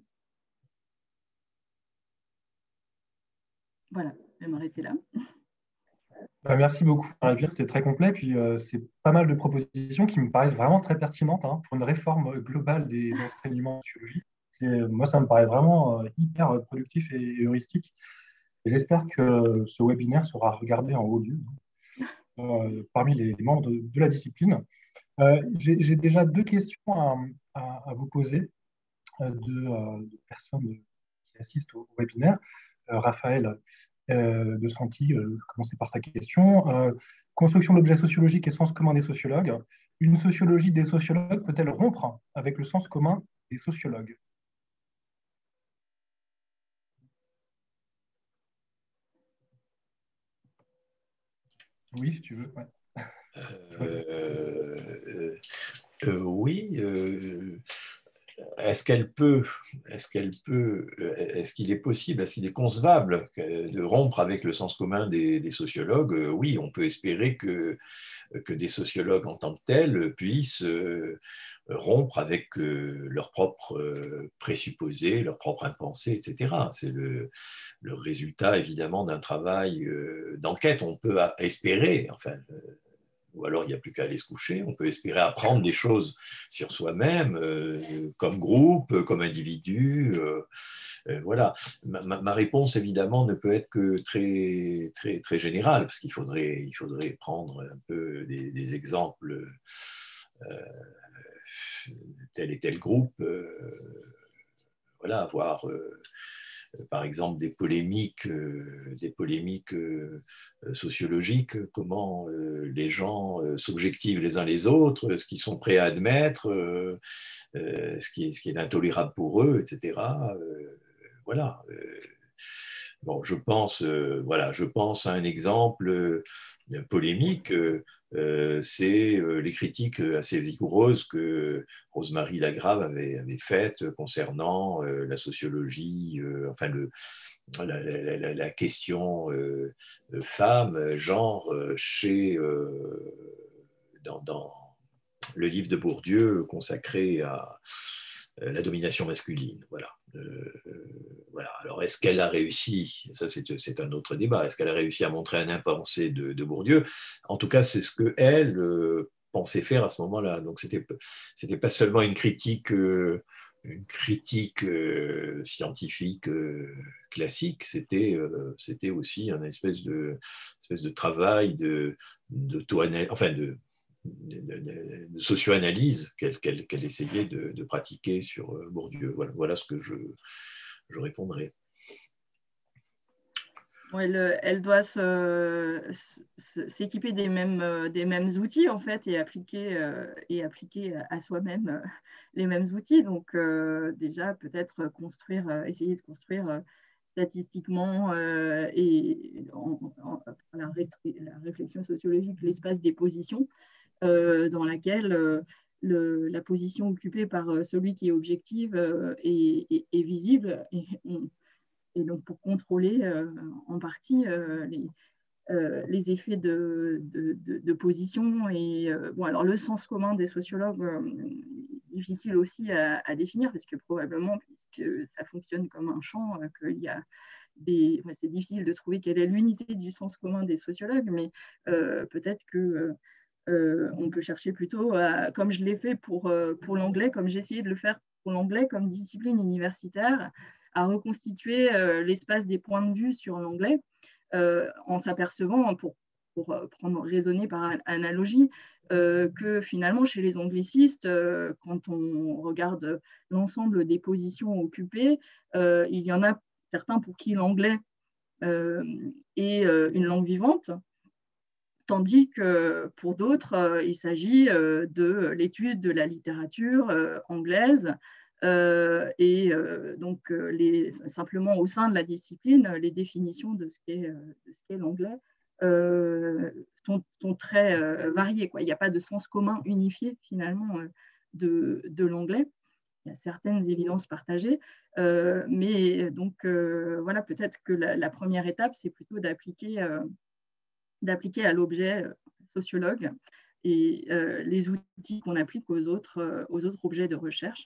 Voilà, je vais m'arrêter là. Merci beaucoup, c'était très complet. Puis c'est pas mal de propositions qui me paraissent vraiment très pertinentes pour une réforme globale des enseignements en sociologie. Moi, ça me paraît vraiment hyper productif et heuristique. Et j'espère que ce webinaire sera regardé en haut lieu parmi les membres de la discipline. J'ai déjà 2 questions à vous poser de personnes qui assistent au webinaire. Raphaël, de Santi. Je vais commencer par sa question. Construction de l'objet sociologique et sens commun des sociologues. Une sociologie des sociologues peut-elle rompre avec le sens commun des sociologues? Oui, si tu veux. Ouais. Oui. Est-ce qu'il est possible, est-ce qu'il est concevable de rompre avec le sens commun des sociologues? Oui, on peut espérer que des sociologues en tant que tels puissent rompre avec leurs propres présupposés, leurs propres impensés, etc. C'est le résultat évidemment d'un travail d'enquête. On peut espérer, enfin, ou alors il n'y a plus qu'à aller se coucher, on peut espérer apprendre des choses sur soi-même, comme groupe, comme individu. Voilà. Ma réponse, évidemment, ne peut être que très, très, très générale, parce qu'il faudrait prendre un peu des exemples, tel et tel groupe, voilà, voir par exemple des polémiques sociologiques, comment les gens s'objectivent les uns les autres, ce qu'ils sont prêts à admettre, ce qui est intolérable pour eux, etc. Voilà. Bon, je pense à un exemple polémique. C'est les critiques assez vigoureuses que Rosemarie Lagrave avait faites concernant la sociologie, enfin la question femme, genre, dans le livre de Bourdieu consacré à la domination masculine. Voilà. Voilà. Alors, est-ce qu'elle a réussi? Ça, c'est un autre débat. Est-ce qu'elle a réussi à montrer un impensé de Bourdieu? En tout cas, c'est ce qu'elle pensait faire à ce moment-là. Donc, c'était pas seulement une critique scientifique classique, c'était aussi une espèce de travail enfin de socio-analyse qu'elle essayait de pratiquer sur Bourdieu. Voilà ce que je répondrai. Elle doit s'équiper des mêmes outils en fait et appliquer à soi-même les mêmes outils. Donc déjà peut-être essayer de construire statistiquement et la réflexion sociologique l'espace des positions dans laquelle la position occupée par celui qui est objectif est visible et donc pour contrôler en partie les effets de position. Et bon, alors le sens commun des sociologues, difficile aussi à définir, parce que probablement, puisque ça fonctionne comme un champ, qu'il y a c'est difficile de trouver quelle est l'unité du sens commun des sociologues, mais peut-être que on peut chercher plutôt, comme je l'ai fait pour l'anglais, comme j'ai essayé de le faire pour l'anglais comme discipline universitaire, à reconstituer l'espace des points de vue sur l'anglais, en s'apercevant, pour raisonner par analogie, que finalement, chez les anglicistes, quand on regarde l'ensemble des positions occupées, il y en a certains pour qui l'anglais est une langue vivante, tandis que pour d'autres, il s'agit de l'étude de la littérature anglaise et donc simplement au sein de la discipline, les définitions de ce qu'est l'anglais sont très variées, quoi. Il n'y a pas de sens commun unifié finalement de l'anglais. Il y a certaines évidences partagées, mais donc voilà, peut-être que la première étape, c'est plutôt d'appliquer à l'objet sociologue et les outils qu'on applique aux autres objets de recherche.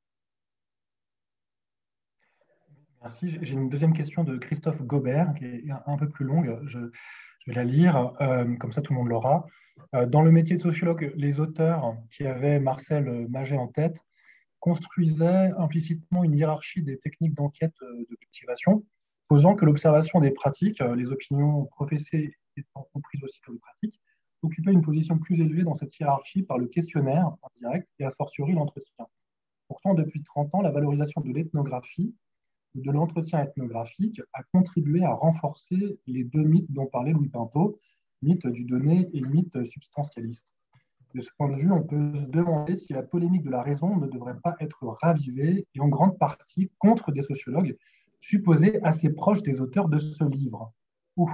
Merci. J'ai une deuxième question de Christophe Gobert, qui est un peu plus longue. Je vais la lire, comme ça tout le monde l'aura. Dans le métier de sociologue, les auteurs qui avaient Marcel Magé en tête construisaient implicitement une hiérarchie des techniques d'enquête de cultivation, posant que l'observation des pratiques, les opinions professées étant comprises aussi comme pratiques, occupait une position plus élevée dans cette hiérarchie par le questionnaire en direct et a fortiori l'entretien. Pourtant, depuis 30 ans, la valorisation de l'ethnographie de l'entretien ethnographique a contribué à renforcer les deux mythes dont parlait Louis Pinto, mythe du donné et mythe substantialiste. De ce point de vue, on peut se demander si la polémique de la raison ne devrait pas être ravivée et en grande partie contre des sociologues supposés assez proches des auteurs de ce livre. Ouh.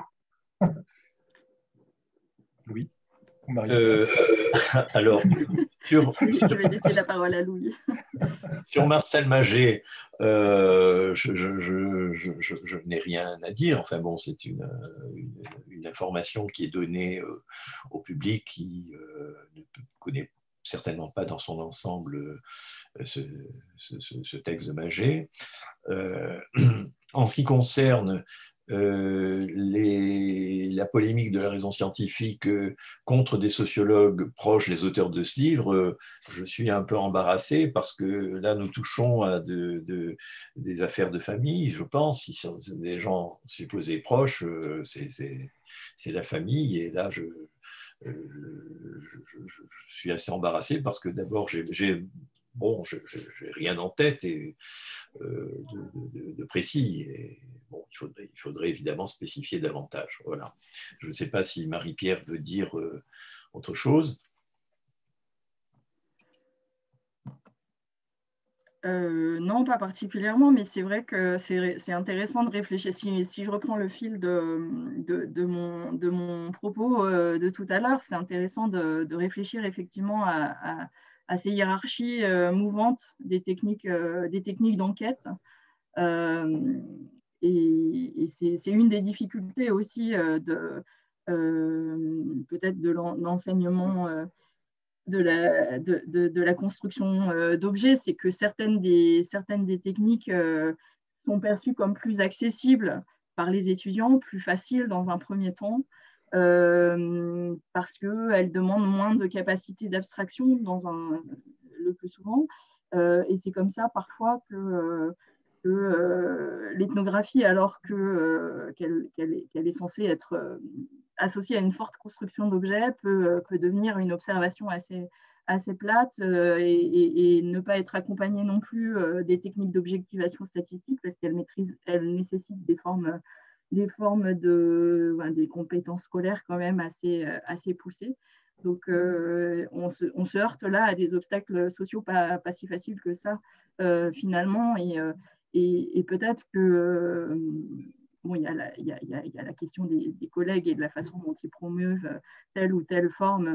Louis, alors, je vais laisser la parole à Louis. Sur Marcel Magé, je n'ai rien à dire. Enfin bon, c'est une information qui est donnée au public qui ne connaît certainement pas dans son ensemble ce texte de Magé. En ce qui concerne la polémique de la raison scientifique contre des sociologues proches des auteurs de ce livre, je suis un peu embarrassé parce que là, nous touchons à des affaires de famille, je pense. Si sont des gens supposés proches, c'est la famille. Et là, je suis assez embarrassé parce que d'abord, j'ai rien en tête de précis. Et, bon, il faudrait évidemment spécifier davantage. Voilà. Je ne sais pas si Marie-Pierre veut dire autre chose. Non, pas particulièrement, mais c'est vrai que c'est intéressant de réfléchir. Si je reprends le fil de mon propos de tout à l'heure, c'est intéressant de réfléchir effectivement à ces hiérarchies mouvantes des techniques d'enquête. Et c'est une des difficultés aussi peut-être de l'enseignement de la construction d'objets, c'est que certaines des techniques sont perçues comme plus accessibles par les étudiants, plus faciles dans un premier temps, parce qu'elles demandent moins de capacité d'abstraction le plus souvent. Et c'est comme ça parfois que l'ethnographie, alors qu'elle est censée être associée à une forte construction d'objets, peut devenir une observation assez plate et ne pas être accompagnée non plus des techniques d'objectivation statistique parce qu'elle nécessite des compétences scolaires quand même assez poussées. Donc, on se heurte là à des obstacles sociaux pas si faciles que ça, finalement. Et peut-être que, bon, il y a la question des collègues et de la façon dont ils promeuvent telle ou telle forme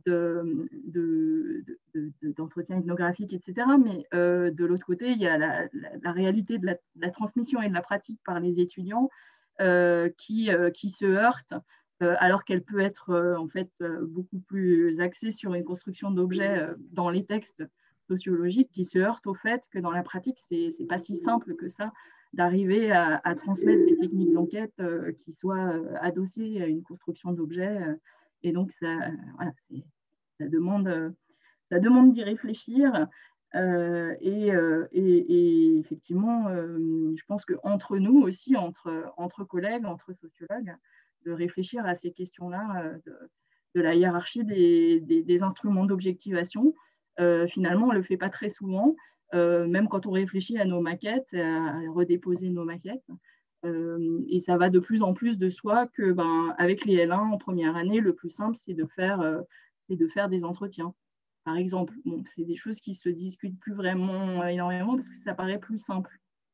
d'entretien ethnographique, etc. Mais de l'autre côté, il y a la réalité de la transmission et de la pratique par les étudiants qui se heurtent, alors qu'elle peut être en fait beaucoup plus axée sur une construction d'objets dans les textes sociologiques, qui se heurtent au fait que dans la pratique, c'est pas si simple que ça d'arriver à transmettre des techniques d'enquête qui soient adossées à une construction d'objets. Et donc, voilà, ça demande d'y réfléchir. Et effectivement, je pense qu'entre nous aussi, entre collègues, entre sociologues, de réfléchir à ces questions-là de la hiérarchie des instruments d'objectivation. Finalement, on ne le fait pas très souvent, même quand on réfléchit à nos maquettes, à redéposer nos maquettes. Et ça va de plus en plus de soi que, avec les L1 en première année, le plus simple, c'est de faire des entretiens. Par exemple, bon, c'est des choses qui ne se discutent plus vraiment énormément parce que ça paraît plus simple.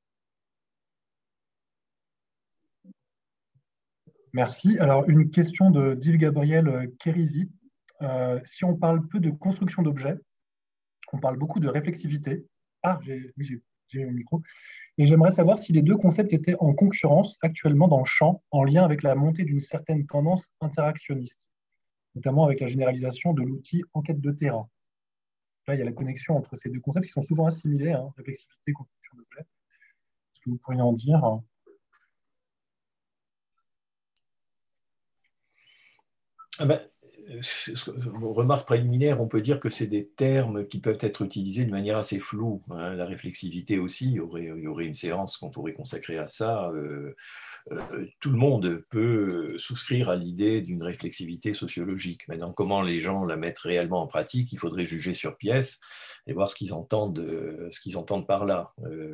Merci. Alors, une question de d'Yves Gabriel Kérisy. Si on parle peu de construction d'objets, on parle beaucoup de réflexivité. Ah, j'ai mon micro. Et j'aimerais savoir si les deux concepts étaient en concurrence actuellement dans le champ, en lien avec la montée d'une certaine tendance interactionniste, notamment avec la généralisation de l'outil enquête de terrain. Là, il y a la connexion entre ces deux concepts qui sont souvent assimilés, hein, réflexivité et construction d'objets. Est-ce que vous pourriez en dire? Ah ben, remarque préliminaire, on peut dire que c'est des termes qui peuvent être utilisés de manière assez floue, hein. La réflexivité aussi, il y aurait une séance qu'on pourrait consacrer à ça. Tout le monde peut souscrire à l'idée d'une réflexivité sociologique. Maintenant, comment les gens la mettent réellement en pratique, il faudrait juger sur pièce et voir ce qu'ils entendent par là.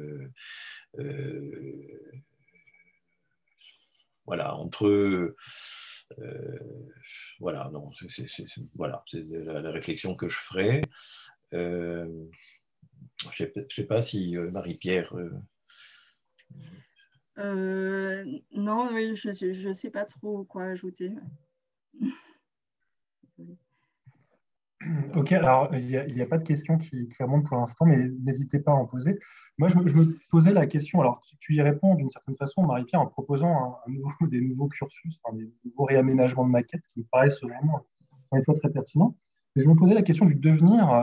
Voilà, entre... voilà, non, voilà, c'est la réflexion que je ferai. Je ne sais pas si Marie-Pierre... Non, oui, je ne sais pas trop quoi ajouter. Ok, alors il n'y a pas de questions qui remontent pour l'instant, mais n'hésitez pas à en poser. Moi, je me posais la question, alors tu y réponds d'une certaine façon, Marie-Pierre, en proposant des nouveaux cursus, enfin, des nouveaux réaménagements de maquettes qui me paraissent vraiment, encore une fois, très pertinents. Mais je me posais la question du devenir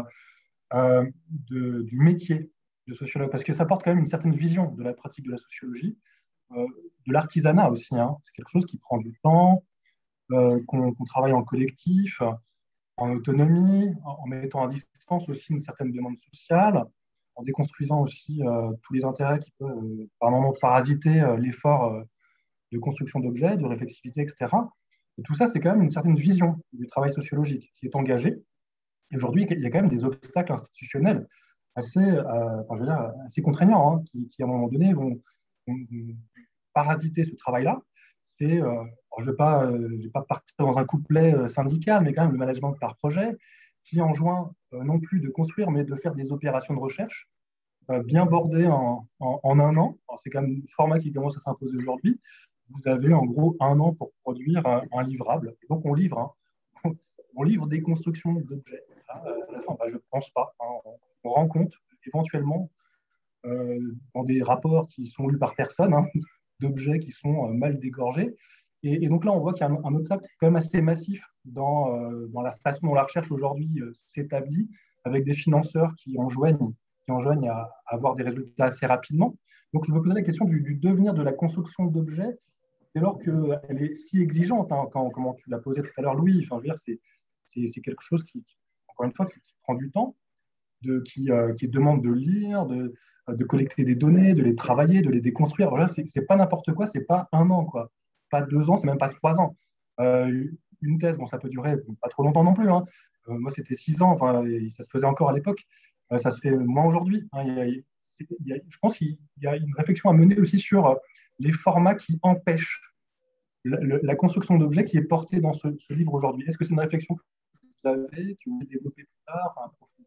du métier de sociologue, parce que ça porte quand même une certaine vision de la pratique de la sociologie, de l'artisanat aussi, hein. C'est quelque chose qui prend du temps, qu'on travaille en collectif, en autonomie, en mettant à distance aussi une certaine demande sociale, en déconstruisant aussi tous les intérêts qui peuvent par moment parasiter l'effort de construction d'objets, de réflexivité, etc. Et tout ça, c'est quand même une certaine vision du travail sociologique qui est engagée. Et aujourd'hui, il y a quand même des obstacles institutionnels enfin, je veux dire, assez contraignants, hein, qui, à un moment donné, vont parasiter ce travail-là. C'est, je ne vais pas partir dans un couplet syndical, mais quand même le management par projet, qui enjoint non plus de construire, mais de faire des opérations de recherche bien bordées en un an. C'est quand même un format qui commence à s'imposer aujourd'hui. Vous avez en gros un an pour produire un livrable. Et donc on livre, hein. On livre des constructions d'objets. À la fin, bah, je ne pense pas, hein. On rend compte éventuellement dans des rapports qui sont lus par personne, hein, d'objets qui sont mal dégorgés. Et donc là, on voit qu'il y a un obstacle quand même assez massif dans la façon dont la recherche aujourd'hui s'établit, avec des financeurs qui enjoignent à avoir des résultats assez rapidement. Donc je me posais la question du devenir de la construction d'objets, dès lors qu'elle est si exigeante, hein, comment tu l'as posé tout à l'heure, Louis. Enfin, je veux dire, c'est quelque chose encore une fois, qui prend du temps, qui demande de lire, de collecter des données, de les travailler, de les déconstruire. Voilà, c'est pas n'importe quoi, c'est pas un an, quoi. Pas 2 ans, c'est même pas 3 ans. Une thèse, bon, ça peut durer pas trop longtemps non plus, hein. Moi, c'était 6 ans, enfin, et ça se faisait encore à l'époque. Ça se fait moins aujourd'hui, hein. Je pense qu'il y a une réflexion à mener aussi sur les formats qui empêchent la construction d'objets qui est portée dans ce livre aujourd'hui. Est-ce que c'est une réflexion que vous avez, que vous voulez développer plus tard, approfondir?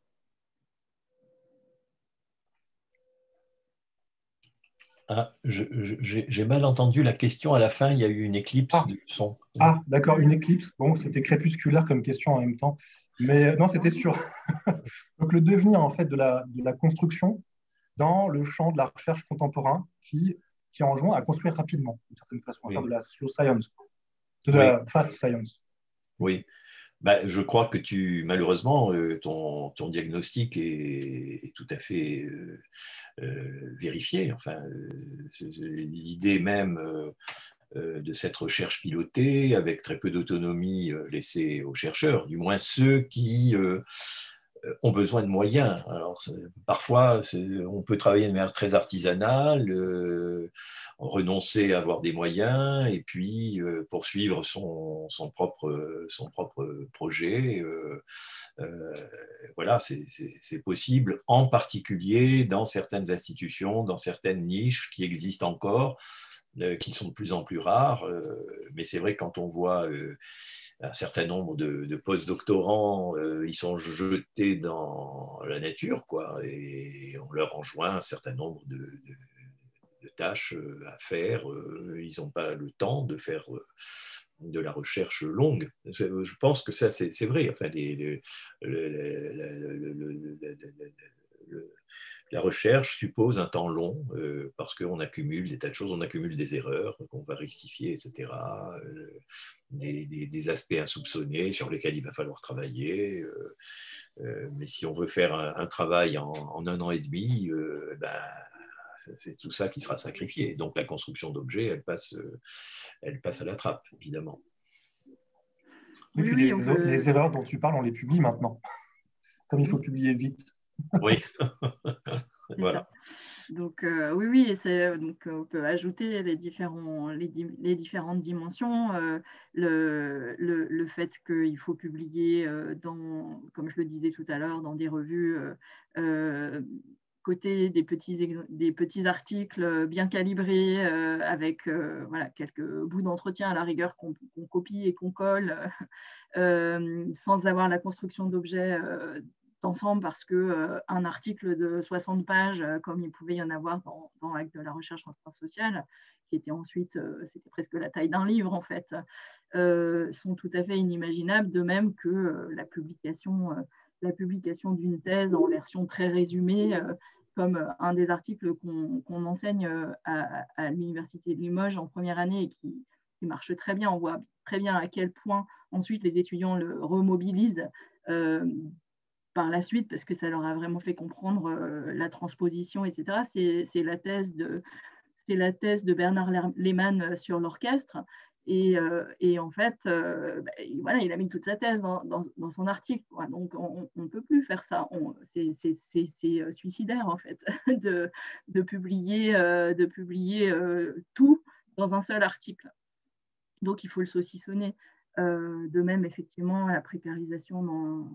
Ah, j'ai mal entendu la question à la fin, il y a eu une éclipse de son. Ah, d'accord, une éclipse. Bon, c'était crépusculaire comme question en même temps. Mais non, c'était sur donc, le devenir en fait de la construction dans le champ de la recherche contemporain qui enjoint à construire rapidement, d'une certaine façon, à faire Oui, de la slow science, de oui, la fast science. oui. Bah, je crois que malheureusement, ton diagnostic est tout à fait vérifié. Enfin, l'idée même de cette recherche pilotée, avec très peu d'autonomie laissée aux chercheurs, du moins ceux qui ont besoin de moyens. Alors, parfois, on peut travailler de manière très artisanale, renoncer à avoir des moyens et puis poursuivre son propre projet. Voilà, c'est possible, en particulier dans certaines institutions, dans certaines niches qui existent encore, qui sont de plus en plus rares. Mais c'est vrai que quand on voit un certain nombre de post-doctorants, ils sont jetés dans la nature, quoi, et on leur enjoint un certain nombre de tâches à faire. Ils n'ont pas le temps de faire de la recherche longue. Je pense que ça, c'est vrai. Enfin, la recherche suppose un temps long parce qu'on accumule des tas de choses, on accumule des erreurs qu'on va rectifier, etc. Des aspects insoupçonnés sur lesquels il va falloir travailler. Mais si on veut faire un travail en un an et demi, ben, c'est tout ça qui sera sacrifié. Donc la construction d'objets, elle passe à la trappe, évidemment. Et Oui, puis oui, on peut. les erreurs dont tu parles, on les publie maintenant, comme il faut publier vite. Oui, C'est voilà. ça. Donc, oui, oui, donc, on peut ajouter les différentes dimensions. Le fait qu'il faut publier, comme je le disais tout à l'heure, dans des revues, côté des petits articles bien calibrés, avec voilà, quelques bouts d'entretien à la rigueur qu'on copie et qu'on colle, sans avoir la construction d'objets d'ensemble, parce qu'un article de 60 pages, comme il pouvait y en avoir dans Actes de la recherche en sciences sociales, qui était ensuite, c'était presque la taille d'un livre en fait, sont tout à fait inimaginables, de même que la publication d'une thèse en version très résumée, comme un des articles qu'on enseigne à l'Université de Limoges en première année et qui marche très bien. On voit très bien à quel point ensuite les étudiants le remobilisent par la suite, parce que ça leur a vraiment fait comprendre la transposition, etc. C'est la thèse de Bernard Lehmann sur l'orchestre. Et en fait, voilà, il a mis toute sa thèse dans son article. Donc, on ne peut plus faire ça. C'est suicidaire, en fait, de publier tout dans un seul article. Donc, il faut le saucissonner. De même, effectivement, la précarisation dans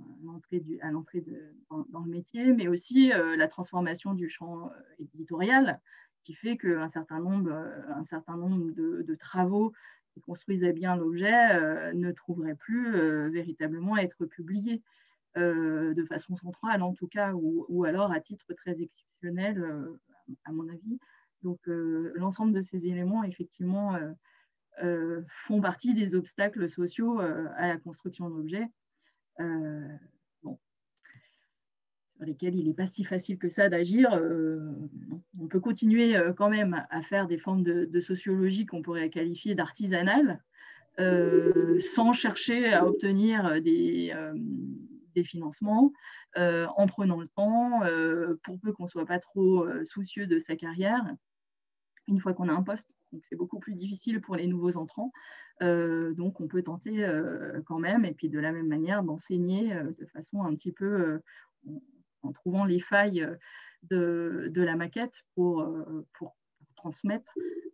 le métier, mais aussi la transformation du champ éditorial, qui fait qu'un certain nombre de travaux qui construisaient bien l'objet ne trouveraient plus véritablement à être publiés de façon centrale, en tout cas, ou alors à titre très exceptionnel, à mon avis. Donc, l'ensemble de ces éléments, effectivement, font partie des obstacles sociaux à la construction d'objets, bon, sur lesquels il n'est pas si facile que ça d'agir. On peut continuer quand même à faire des formes de sociologie qu'on pourrait qualifier d'artisanales, sans chercher à obtenir des financements, en prenant le temps, pour peu qu'on ne soit pas trop soucieux de sa carrière, une fois qu'on a un poste. Donc, c'est beaucoup plus difficile pour les nouveaux entrants. Donc, on peut tenter quand même, et puis de la même manière, d'enseigner de façon un petit peu, en trouvant les failles de la maquette pour transmettre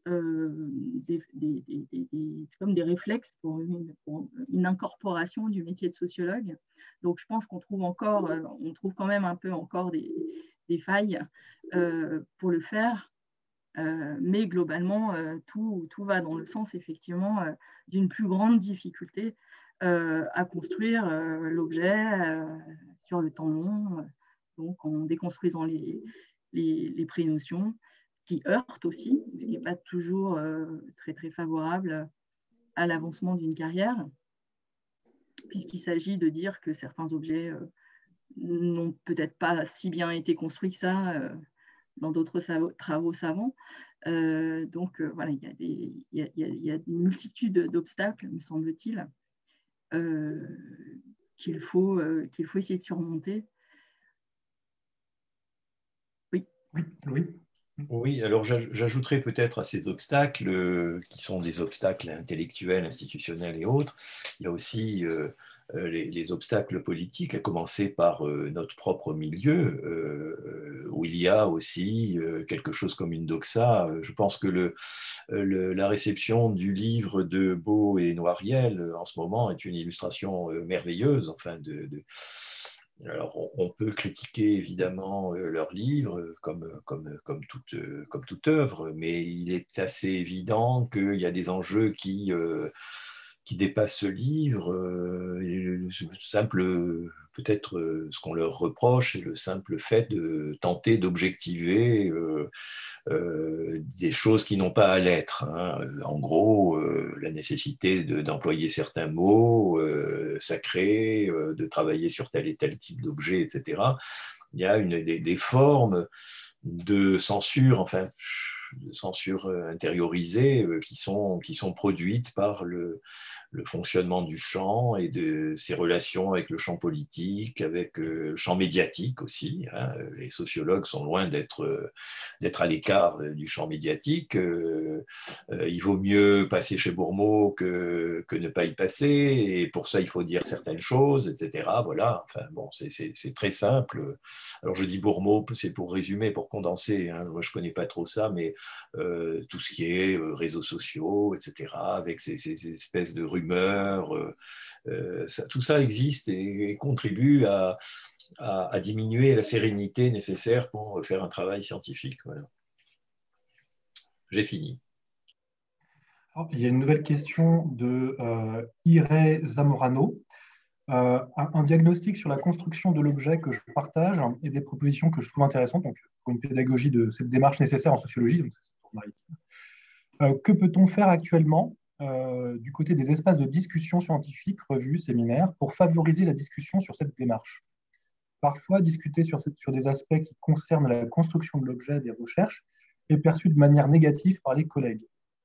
comme des réflexes pour une incorporation du métier de sociologue. Donc, je pense qu'on trouve quand même un peu encore des failles pour le faire. Mais globalement, tout va dans le sens, effectivement, d'une plus grande difficulté à construire l'objet sur le temps long, donc en déconstruisant les prénotions, qui heurtent aussi, ce qui n'est pas toujours très, très favorable à l'avancement d'une carrière, puisqu'il s'agit de dire que certains objets n'ont peut-être pas si bien été construits que ça dans d'autres travaux savants. Donc, voilà, il y a une multitude d'obstacles, me semble-t-il, qu'il faut essayer de surmonter. Oui. Oui. Oui, alors j'ajouterais peut-être à ces obstacles, qui sont des obstacles intellectuels, institutionnels et autres, il y a aussi les obstacles politiques, à commencer par notre propre milieu, où il y a aussi quelque chose comme une doxa. Je pense que la réception du livre de Beau et Noiriel en ce moment est une illustration merveilleuse, enfin, alors, on peut critiquer évidemment leurs livres comme toute œuvre, mais il est assez évident qu'il y a des enjeux qui dépassent ce livre. Peut-être ce qu'on leur reproche, c'est le simple fait de tenter d'objectiver des choses qui n'ont pas à l'être. Hein. En gros, la nécessité d'employer certains mots sacrés, de travailler sur tel et tel type d'objet, etc. Il y a des formes de censure, enfin, censures intériorisées qui sont produites par le fonctionnement du champ et de ses relations avec le champ politique, avec le champ médiatique aussi. Hein. Les sociologues sont loin d'être à l'écart du champ médiatique. Il vaut mieux passer chez Bourmeau que ne pas y passer, et pour ça il faut dire certaines choses, etc. Voilà, enfin bon, c'est très simple. Alors je dis Bourmeau, c'est pour résumer, pour condenser, hein. Moi je connais pas trop ça, mais tout ce qui est réseaux sociaux, etc., avec ces espèces de rumeurs, tout ça existe et contribue à diminuer la sérénité nécessaire pour faire un travail scientifique. Voilà. J'ai fini. Alors, il y a une nouvelle question de Ire Zamorano. Un diagnostic sur la construction de l'objet que je partage et des propositions que je trouve intéressantes, donc pour une pédagogie de cette démarche nécessaire en sociologie. Donc c'est pour que peut-on faire actuellement du côté des espaces de discussion scientifique, revues, séminaires, pour favoriser la discussion sur cette démarche? Parfois, discuter sur des aspects qui concernent la construction de l'objet des recherches est perçu de manière négative par les collègues.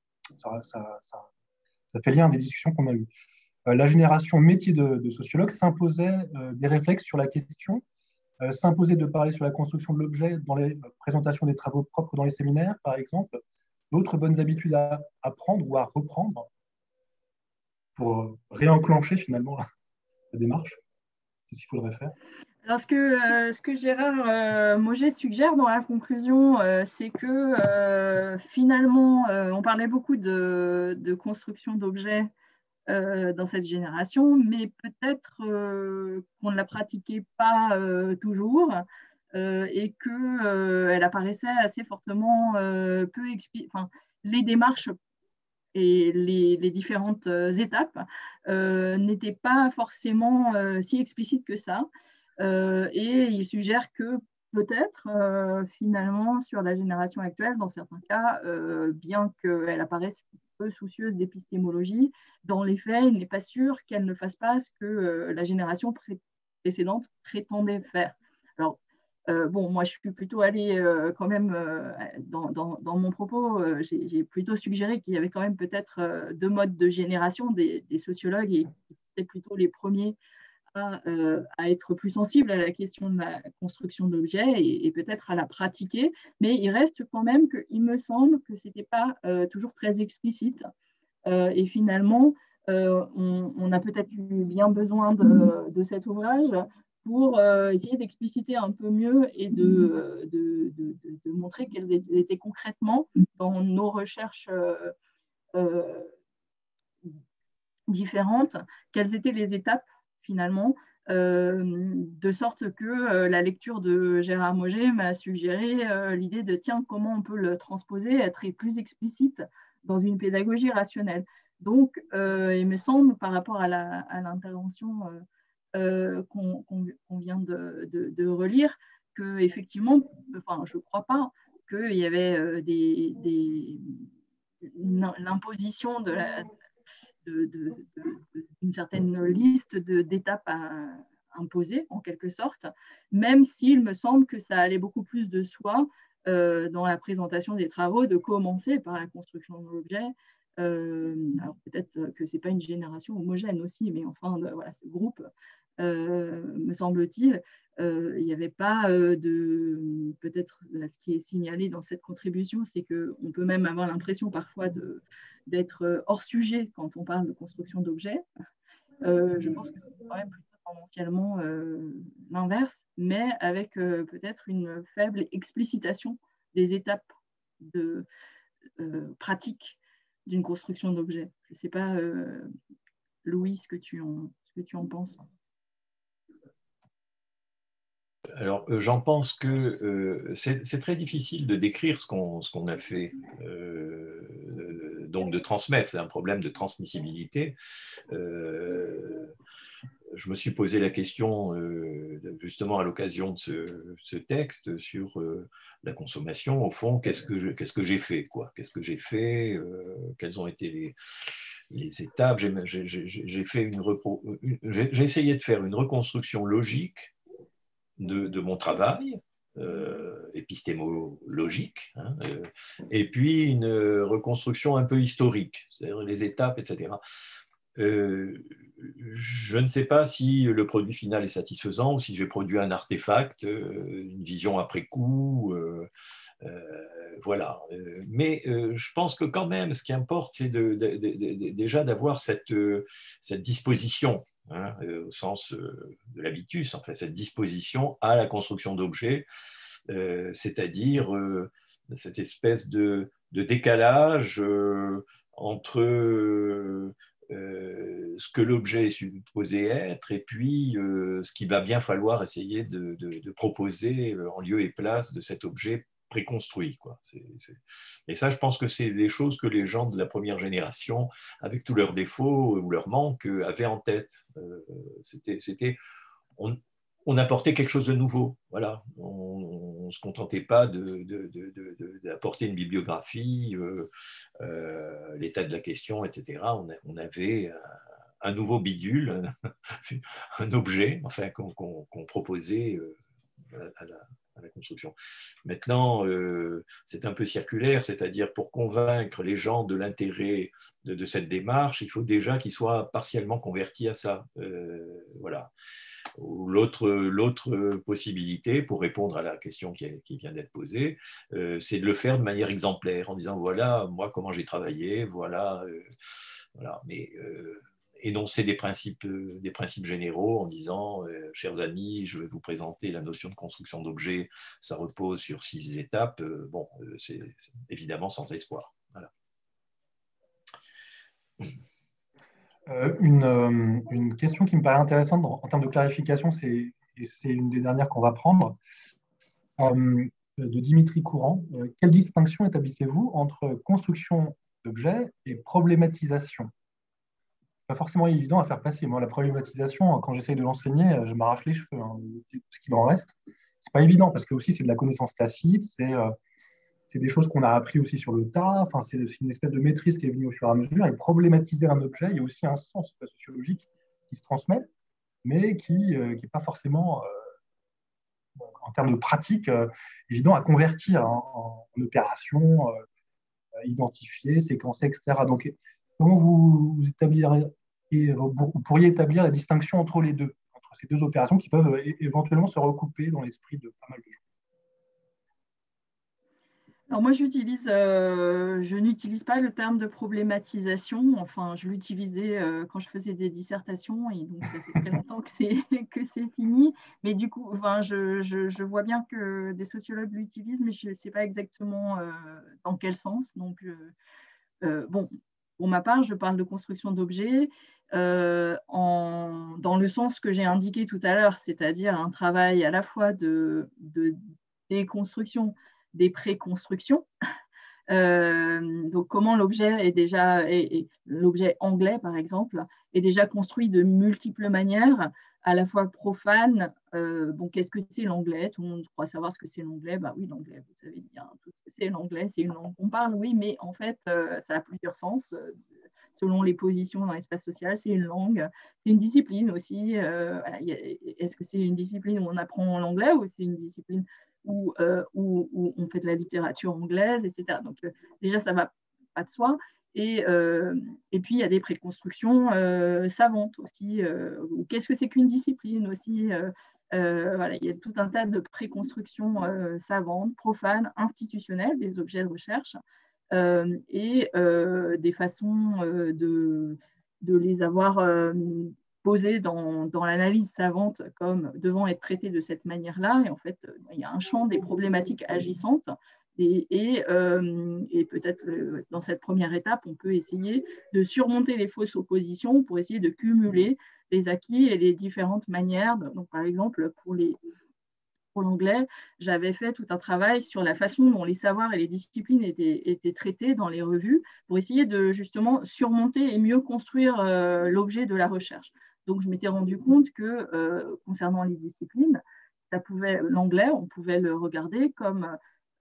Ça fait lien des discussions qu'on a eues. La génération métier de sociologue s'imposait des réflexes sur la question, s'imposait de parler sur la construction de l'objet dans les présentations des travaux propres dans les séminaires, par exemple, d'autres bonnes habitudes à apprendre ou à reprendre pour réenclencher finalement la démarche. Qu'est-ce qu'il faudrait faire? Alors, ce que Gérard Mauger suggère dans la conclusion, c'est que finalement, on parlait beaucoup de construction d'objets dans cette génération, mais peut-être qu'on ne la pratiquait pas toujours et qu'elle apparaissait assez fortement les démarches et les différentes étapes n'étaient pas forcément si explicites que ça. Et il suggère que peut-être, finalement, sur la génération actuelle, dans certains cas, bien qu'elle apparaisse peu soucieuse d'épistémologie, dans les faits, il n'est pas sûr qu'elle ne fasse pas ce que la génération précédente prétendait faire. Alors, bon, moi, je suis plutôt allée quand même, dans mon propos, j'ai plutôt suggéré qu'il y avait quand même peut-être deux modes de génération des sociologues et c'était plutôt les premiers à être plus sensible à la question de la construction d'objets et peut-être à la pratiquer, mais il reste quand même qu'il me semble que ce n'était pas toujours très explicite. Et finalement, on a peut-être eu bien besoin de cet ouvrage pour essayer d'expliciter un peu mieux et de montrer quelles étaient concrètement dans nos recherches différentes, quelles étaient les étapes finalement, de sorte que la lecture de Gérard Mauger m'a suggéré l'idée de tiens, comment on peut le transposer, être plus explicite dans une pédagogie rationnelle. Donc, il me semble, par rapport à l'intervention qu'on vient de relire, qu'effectivement, enfin, je ne crois pas qu'il y avait l'imposition d'une certaine liste d'étapes à imposer, en quelque sorte, même s'il me semble que ça allait beaucoup plus de soi dans la présentation des travaux, de commencer par la construction de l'objet. Alors peut-être que ce n'est pas une génération homogène aussi, mais enfin, voilà, ce groupe, me semble-t-il, il n'y avait pas peut-être ce qui est signalé dans cette contribution, c'est qu'on peut même avoir l'impression parfois d'être hors sujet quand on parle de construction d'objets. Je pense que c'est quand même plutôt tendanciellement l'inverse, mais avec peut-être une faible explicitation des étapes de pratique d'une construction d'objets. Je ne sais pas, Louis, ce que tu en penses. Alors, j'en pense que c'est très difficile de décrire ce qu'on a fait, donc de transmettre. C'est un problème de transmissibilité. Je me suis posé la question, justement à l'occasion de ce texte, sur la consommation. Au fond, qu'est-ce que j'ai fait, quoi? Qu'est-ce que j'ai fait? Quelles ont été les étapes? J'ai essayé de faire une reconstruction logique de mon travail, épistémologique, hein, et puis une reconstruction un peu historique, c'est-à-dire les étapes, etc. Je ne sais pas si le produit final est satisfaisant ou si j'ai produit un artefact, une vision après coup, voilà. Mais je pense que quand même, ce qui importe, c'est déjà d'avoir cette disposition, hein, au sens de l'habitus, en fait, cette disposition à la construction d'objets, c'est-à-dire cette espèce de décalage entre ce que l'objet est supposé être et puis ce qu'il va bien falloir essayer de proposer en lieu et place de cet objet préconstruit, quoi. Et ça, je pense que c'est des choses que les gens de la première génération, avec tous leurs défauts ou leurs manques, avaient en tête. On apportait quelque chose de nouveau. Voilà. On ne se contentait pas d'apporter une bibliographie, l'état de la question, etc. On avait un nouveau bidule, un objet, enfin, qu'on proposait à la construction. Maintenant, c'est un peu circulaire, c'est-à-dire pour convaincre les gens de l'intérêt de cette démarche, il faut déjà qu'ils soient partiellement convertis à ça. Voilà. L'autre possibilité, pour répondre à la question qui vient d'être posée, c'est de le faire de manière exemplaire, en disant voilà, moi, comment j'ai travaillé, voilà. Mais énoncer des principes généraux en disant chers amis, je vais vous présenter la notion de construction d'objets, ça repose sur 6 étapes. C'est évidemment sans espoir. Voilà. Une question qui me paraît intéressante en termes de clarification, et c'est une des dernières qu'on va prendre, de Dimitri Courant. Quelle distinction établissez-vous entre construction d'objets et problématisation? Pas forcément évident à faire passer. Moi, la problématisation, quand j'essaye de l'enseigner, je m'arrache les cheveux, hein, ce qu'il en reste. C'est pas évident parce que aussi c'est de la connaissance tacite, c'est des choses qu'on a appris aussi sur le tas. Enfin, c'est une espèce de maîtrise qui est venue au fur et à mesure. Et problématiser un objet, il y a aussi un sens sociologique qui se transmet, mais qui n'est pas forcément, en termes de pratique, évident à convertir en opération, identifier, séquencer, etc. Donc, comment vous pourriez établir la distinction entre les deux, entre ces deux opérations qui peuvent éventuellement se recouper dans l'esprit de pas mal de gens? Alors moi, je n'utilise pas le terme de problématisation. Enfin, je l'utilisais quand je faisais des dissertations et donc ça fait très longtemps que c'est fini. Mais du coup, enfin, je vois bien que des sociologues l'utilisent, mais je ne sais pas exactement dans quel sens. Donc, bon, pour ma part, je parle de construction d'objets dans le sens que j'ai indiqué tout à l'heure, c'est-à-dire un travail à la fois de déconstruction des préconstructions. Donc, comment l'objet est déjà, l'objet anglais, par exemple, est déjà construit de multiples manières, à la fois profane. Bon, qu'est-ce que c'est l'anglais? Tout le monde croit savoir ce que c'est l'anglais. Bah oui, l'anglais, vous savez bien tout ce que c'est l'anglais, c'est une langue qu'on parle, oui, mais en fait, ça a plusieurs sens. Selon les positions dans l'espace social, c'est une langue, c'est une discipline aussi. Voilà, est-ce que c'est une discipline où on apprend l'anglais ou c'est une discipline où on fait de la littérature anglaise, etc. Donc, déjà, ça ne va pas de soi. Et puis, il y a des préconstructions savantes aussi. Qu'est-ce que c'est qu'une discipline aussi? Voilà, il y a tout un tas de préconstructions savantes, profanes, institutionnelles des objets de recherche et des façons de les avoir posées dans l'analyse savante comme devant être traitées de cette manière-là. Et en fait, il y a un champ des problématiques agissantes. Et peut-être dans cette première étape, on peut essayer de surmonter les fausses oppositions pour essayer de cumuler les acquis et les différentes manières. Donc, par exemple, pour l'anglais, j'avais fait tout un travail sur la façon dont les savoirs et les disciplines étaient traités dans les revues pour essayer de justement surmonter et mieux construire l'objet de la recherche. Donc, je m'étais rendu compte que concernant les disciplines, l'anglais, on pouvait le regarder comme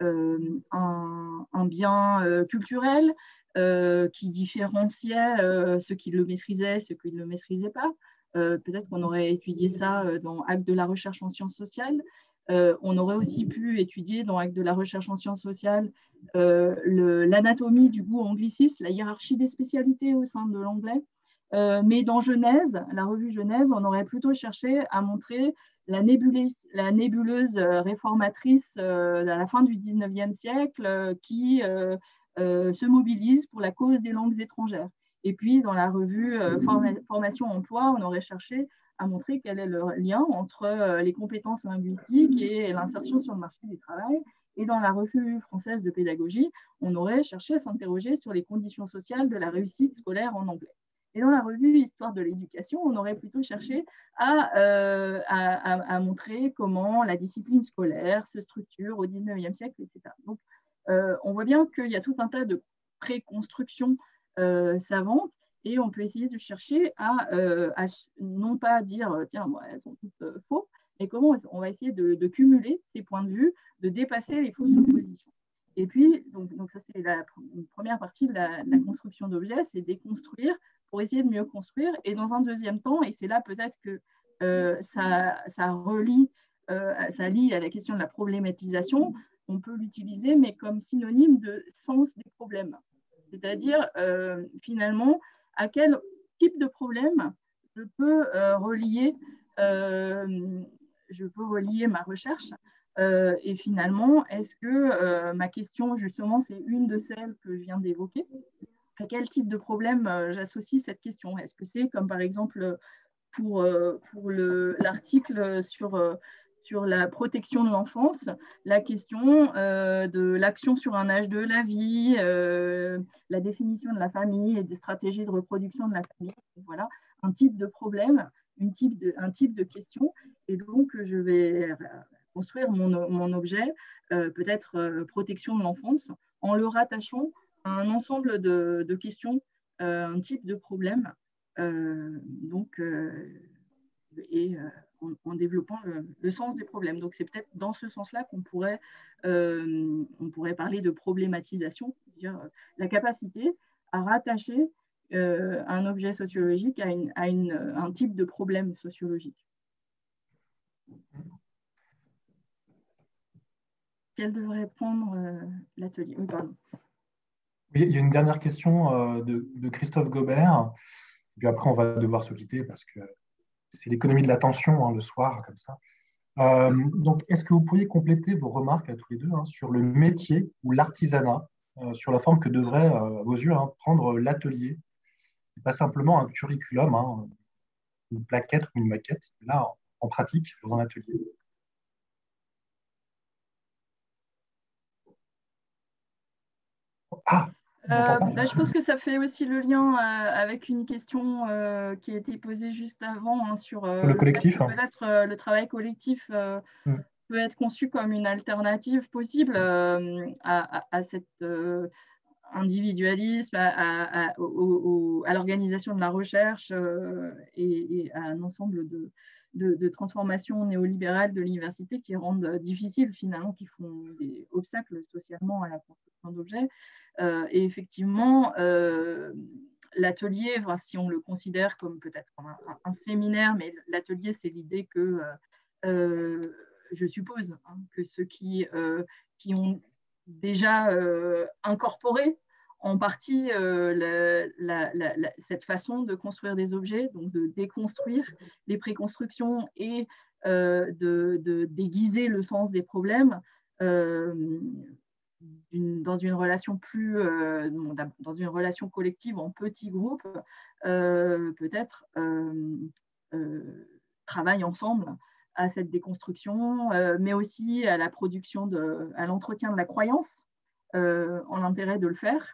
un bien culturel qui différenciait ceux qui le maîtrisaient, ceux qui ne le maîtrisaient pas. Peut-être qu'on aurait étudié ça dans Actes de la recherche en sciences sociales. On aurait aussi pu étudier avec de la recherche en sciences sociales l'anatomie du goût anglicisme, la hiérarchie des spécialités au sein de l'anglais. Mais dans Genèse, la revue Genèse, on aurait plutôt cherché à montrer la nébuleuse réformatrice à la fin du 19e siècle qui se mobilise pour la cause des langues étrangères. Et puis, dans la revue Formation-Emploi, on aurait cherché à montrer quel est le lien entre les compétences linguistiques et l'insertion sur le marché du travail. Et dans la revue française de pédagogie, on aurait cherché à s'interroger sur les conditions sociales de la réussite scolaire en anglais. Et dans la revue Histoire de l'éducation, on aurait plutôt cherché à montrer comment la discipline scolaire se structure au 19e siècle, etc. Donc, on voit bien qu'il y a tout un tas de préconstructions savantes et on peut essayer de chercher à non pas dire tiens, bon, elles sont toutes fausses, mais comment on va essayer de cumuler ces points de vue, de dépasser les fausses oppositions. Et puis, donc ça c'est la première partie de la construction d'objets, c'est déconstruire pour essayer de mieux construire. Et dans un deuxième temps, et c'est là peut-être que ça relie, ça lie à la question de la problématisation, on peut l'utiliser, mais comme synonyme de sens des problèmes. C'est-à-dire, finalement, à quel type de problème je peux relier ma recherche et finalement, est-ce que ma question, justement, c'est une de celles que je viens d'évoquer. À quel type de problème j'associe cette question? Est-ce que c'est comme par exemple pour l'article sur la protection de l'enfance, la question de l'action sur un âge de la vie, la définition de la famille et des stratégies de reproduction de la famille. Voilà, un type de problème, un type de question. Et donc, je vais construire mon objet, peut-être protection de l'enfance, en le rattachant à un ensemble de questions, un type de problème. Et en développant le sens des problèmes. Donc, c'est peut-être dans ce sens-là qu'on pourrait parler de problématisation, c'est-à-dire la capacité à rattacher un objet sociologique à un type de problème sociologique. Quel devrait prendre l'atelier? Oui, pardon. Oui, il y a une dernière question de Christophe Gobert. Puis après, on va devoir se quitter parce que c'est l'économie de l'attention hein, le soir, comme ça. Donc, est-ce que vous pourriez compléter vos remarques à tous les deux hein, sur le métier ou l'artisanat, sur la forme que devrait, à vos yeux, hein, prendre l'atelier? Pas simplement un curriculum, hein, une plaquette ou une maquette, là, en pratique, dans un atelier. Ah, je pense que ça fait aussi le lien avec une question qui a été posée juste avant hein, sur le collectif. Peut-être le travail collectif peut être conçu comme une alternative possible à cet individualisme, à l'organisation de la recherche et à un ensemble de transformations néolibérales de l'université qui rendent difficile finalement, qui font des obstacles socialement à la construction d'objets. Et effectivement, l'atelier, si on le considère comme peut-être un séminaire, mais l'atelier, c'est l'idée que, je suppose, hein, que ceux qui ont déjà incorporé en partie cette façon de construire des objets, donc de déconstruire les préconstructions et de déguiser le sens des problèmes dans une relation dans une relation collective en petits groupes, peut-être travaillent ensemble à cette déconstruction, mais aussi à la production, à l'entretien de la croyance en l'intérêt de le faire.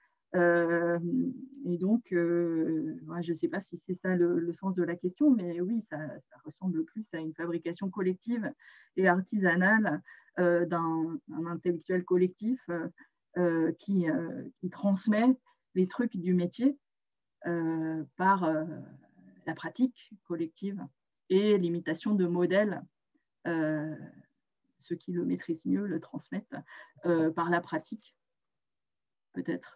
Et donc, je ne sais pas si c'est ça le sens de la question, mais oui, ça ressemble plus à une fabrication collective et artisanale d'un intellectuel collectif qui transmet les trucs du métier par la pratique collective et l'imitation de modèles. Ceux qui le maîtrisent mieux le transmettent par la pratique, peut-être.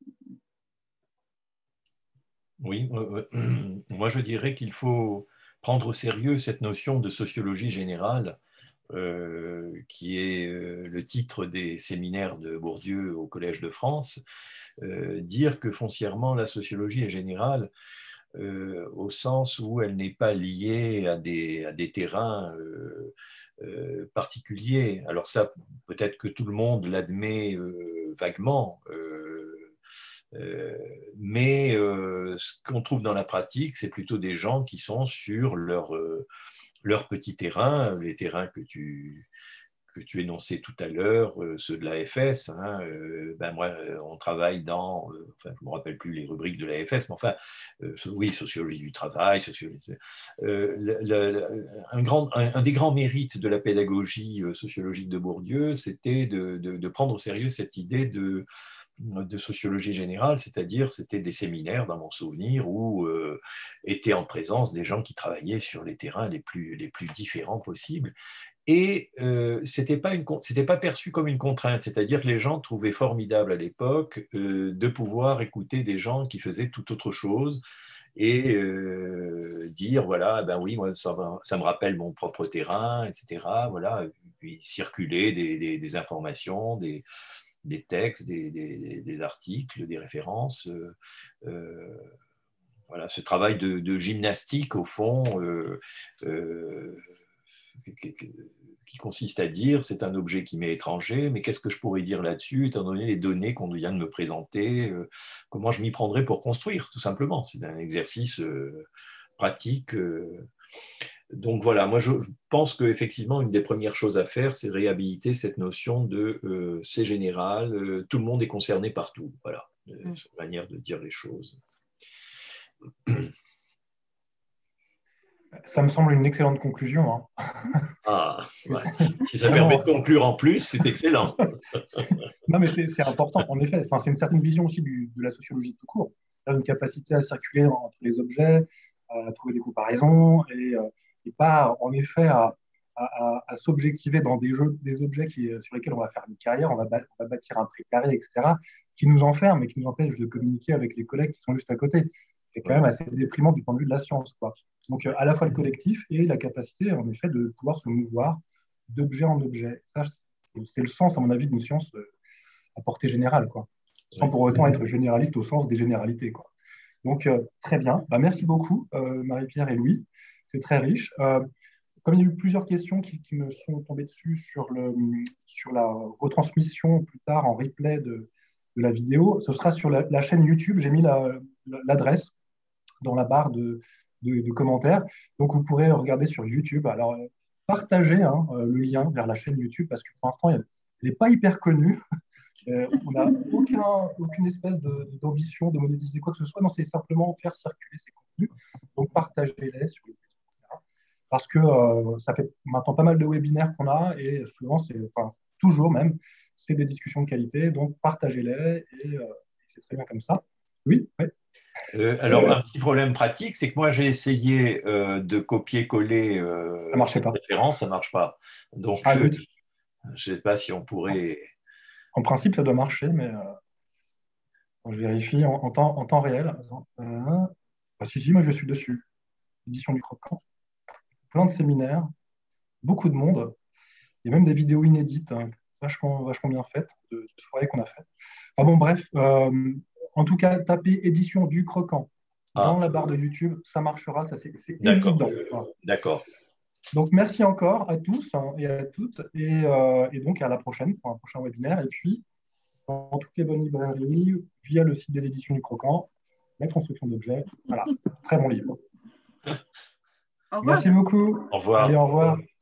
Oui, moi je dirais qu'il faut prendre au sérieux cette notion de sociologie générale qui est le titre des séminaires de Bourdieu au Collège de France, dire que foncièrement la sociologie est générale au sens où elle n'est pas liée à des terrains particuliers. Alors ça, peut-être que tout le monde l'admet vaguement, mais ce qu'on trouve dans la pratique, c'est plutôt des gens qui sont sur leur petit terrain, les terrains que tu énonçais tout à l'heure, ceux de l'AFS. Hein, moi, on travaille dans, enfin, je ne me rappelle plus les rubriques de l'AFS, mais enfin, oui, sociologie du travail, sociologie. Un des grands mérites de la pédagogie sociologique de Bourdieu, c'était de prendre au sérieux cette idée de sociologie générale, c'est-à-dire c'était des séminaires, dans mon souvenir, où étaient en présence des gens qui travaillaient sur les terrains les plus différents possibles. Et c'était pas perçu comme une contrainte, c'est-à-dire que les gens trouvaient formidable à l'époque de pouvoir écouter des gens qui faisaient tout autre chose et dire, voilà, ben oui, moi, ça me rappelle mon propre terrain, etc. Voilà, puis circuler des informations, des textes, des articles, des références. Voilà, ce travail de gymnastique, au fond, qui consiste à dire c'est un objet qui m'est étranger, mais qu'est-ce que je pourrais dire là-dessus, étant donné les données qu'on vient de me présenter, comment je m'y prendrais pour construire, tout simplement. C'est un exercice pratique. Donc voilà, moi je pense qu'effectivement, une des premières choses à faire, c'est de réhabiliter cette notion de c'est général, tout le monde est concerné partout. Voilà, cette manière de dire les choses. Ça me semble une excellente conclusion. Hein. Ah, ouais. Si ça permet de conclure en plus, c'est excellent. Non, mais c'est important, en effet. Enfin, c'est une certaine vision aussi de la sociologie tout court. Une capacité à circuler entre les objets, à trouver des comparaisons et pas, en effet, à s'objectiver dans des objets sur lesquels on va faire une carrière, on va bâtir un précaré, etc., qui nous enferment et qui nous empêchent de communiquer avec les collègues qui sont juste à côté. C'est quand même assez déprimant du point de vue de la science, quoi. Donc, à la fois le collectif et la capacité, en effet, de pouvoir se mouvoir d'objet en objet. Ça, c'est le sens, à mon avis, d'une science à portée générale, quoi. Sans pour autant être généraliste au sens des généralités, quoi. Donc, très bien. Bah, merci beaucoup, Marie-Pierre et Louis. C'est très riche. Comme il y a eu plusieurs questions qui me sont tombées dessus sur la retransmission plus tard en replay de la vidéo, ce sera sur la chaîne YouTube. J'ai mis l'adresse dans la barre de commentaires. Donc, vous pourrez regarder sur YouTube. Alors, partagez le lien vers la chaîne YouTube parce que pour l'instant, elle n'est pas hyper connue. On n'a aucune espèce d'ambition de monétiser quoi que ce soit. Non, c'est simplement faire circuler ces contenus. Donc, partagez-les sur les Facebook, etc. Parce que ça fait maintenant pas mal de webinaires qu'on a et souvent, toujours même, c'est des discussions de qualité. Donc, partagez-les et c'est très bien comme ça. Oui, oui. Alors, un petit problème pratique, c'est que moi, j'ai essayé de copier-coller cette référence, ça ne marche pas. Donc, je ne sais pas si on pourrait... En principe, ça doit marcher, mais je vérifie en temps réel. Si, moi, je suis dessus. Édition du Croquant. Plein de séminaires, beaucoup de monde, et même des vidéos inédites, vachement bien faites, de soirées qu'on a faites. Enfin bon, bref, en tout cas, tapez édition du Croquant dans la barre de YouTube, ça marchera, ça c'est évident. D'accord. Donc, merci encore à tous et à toutes, et donc à la prochaine pour un prochain webinaire. Et puis, dans toutes les bonnes librairies, via le site des éditions du Croquant, la construction d'objets. Voilà, très bon livre. Au revoir. Merci beaucoup. Au revoir. Allez, au revoir.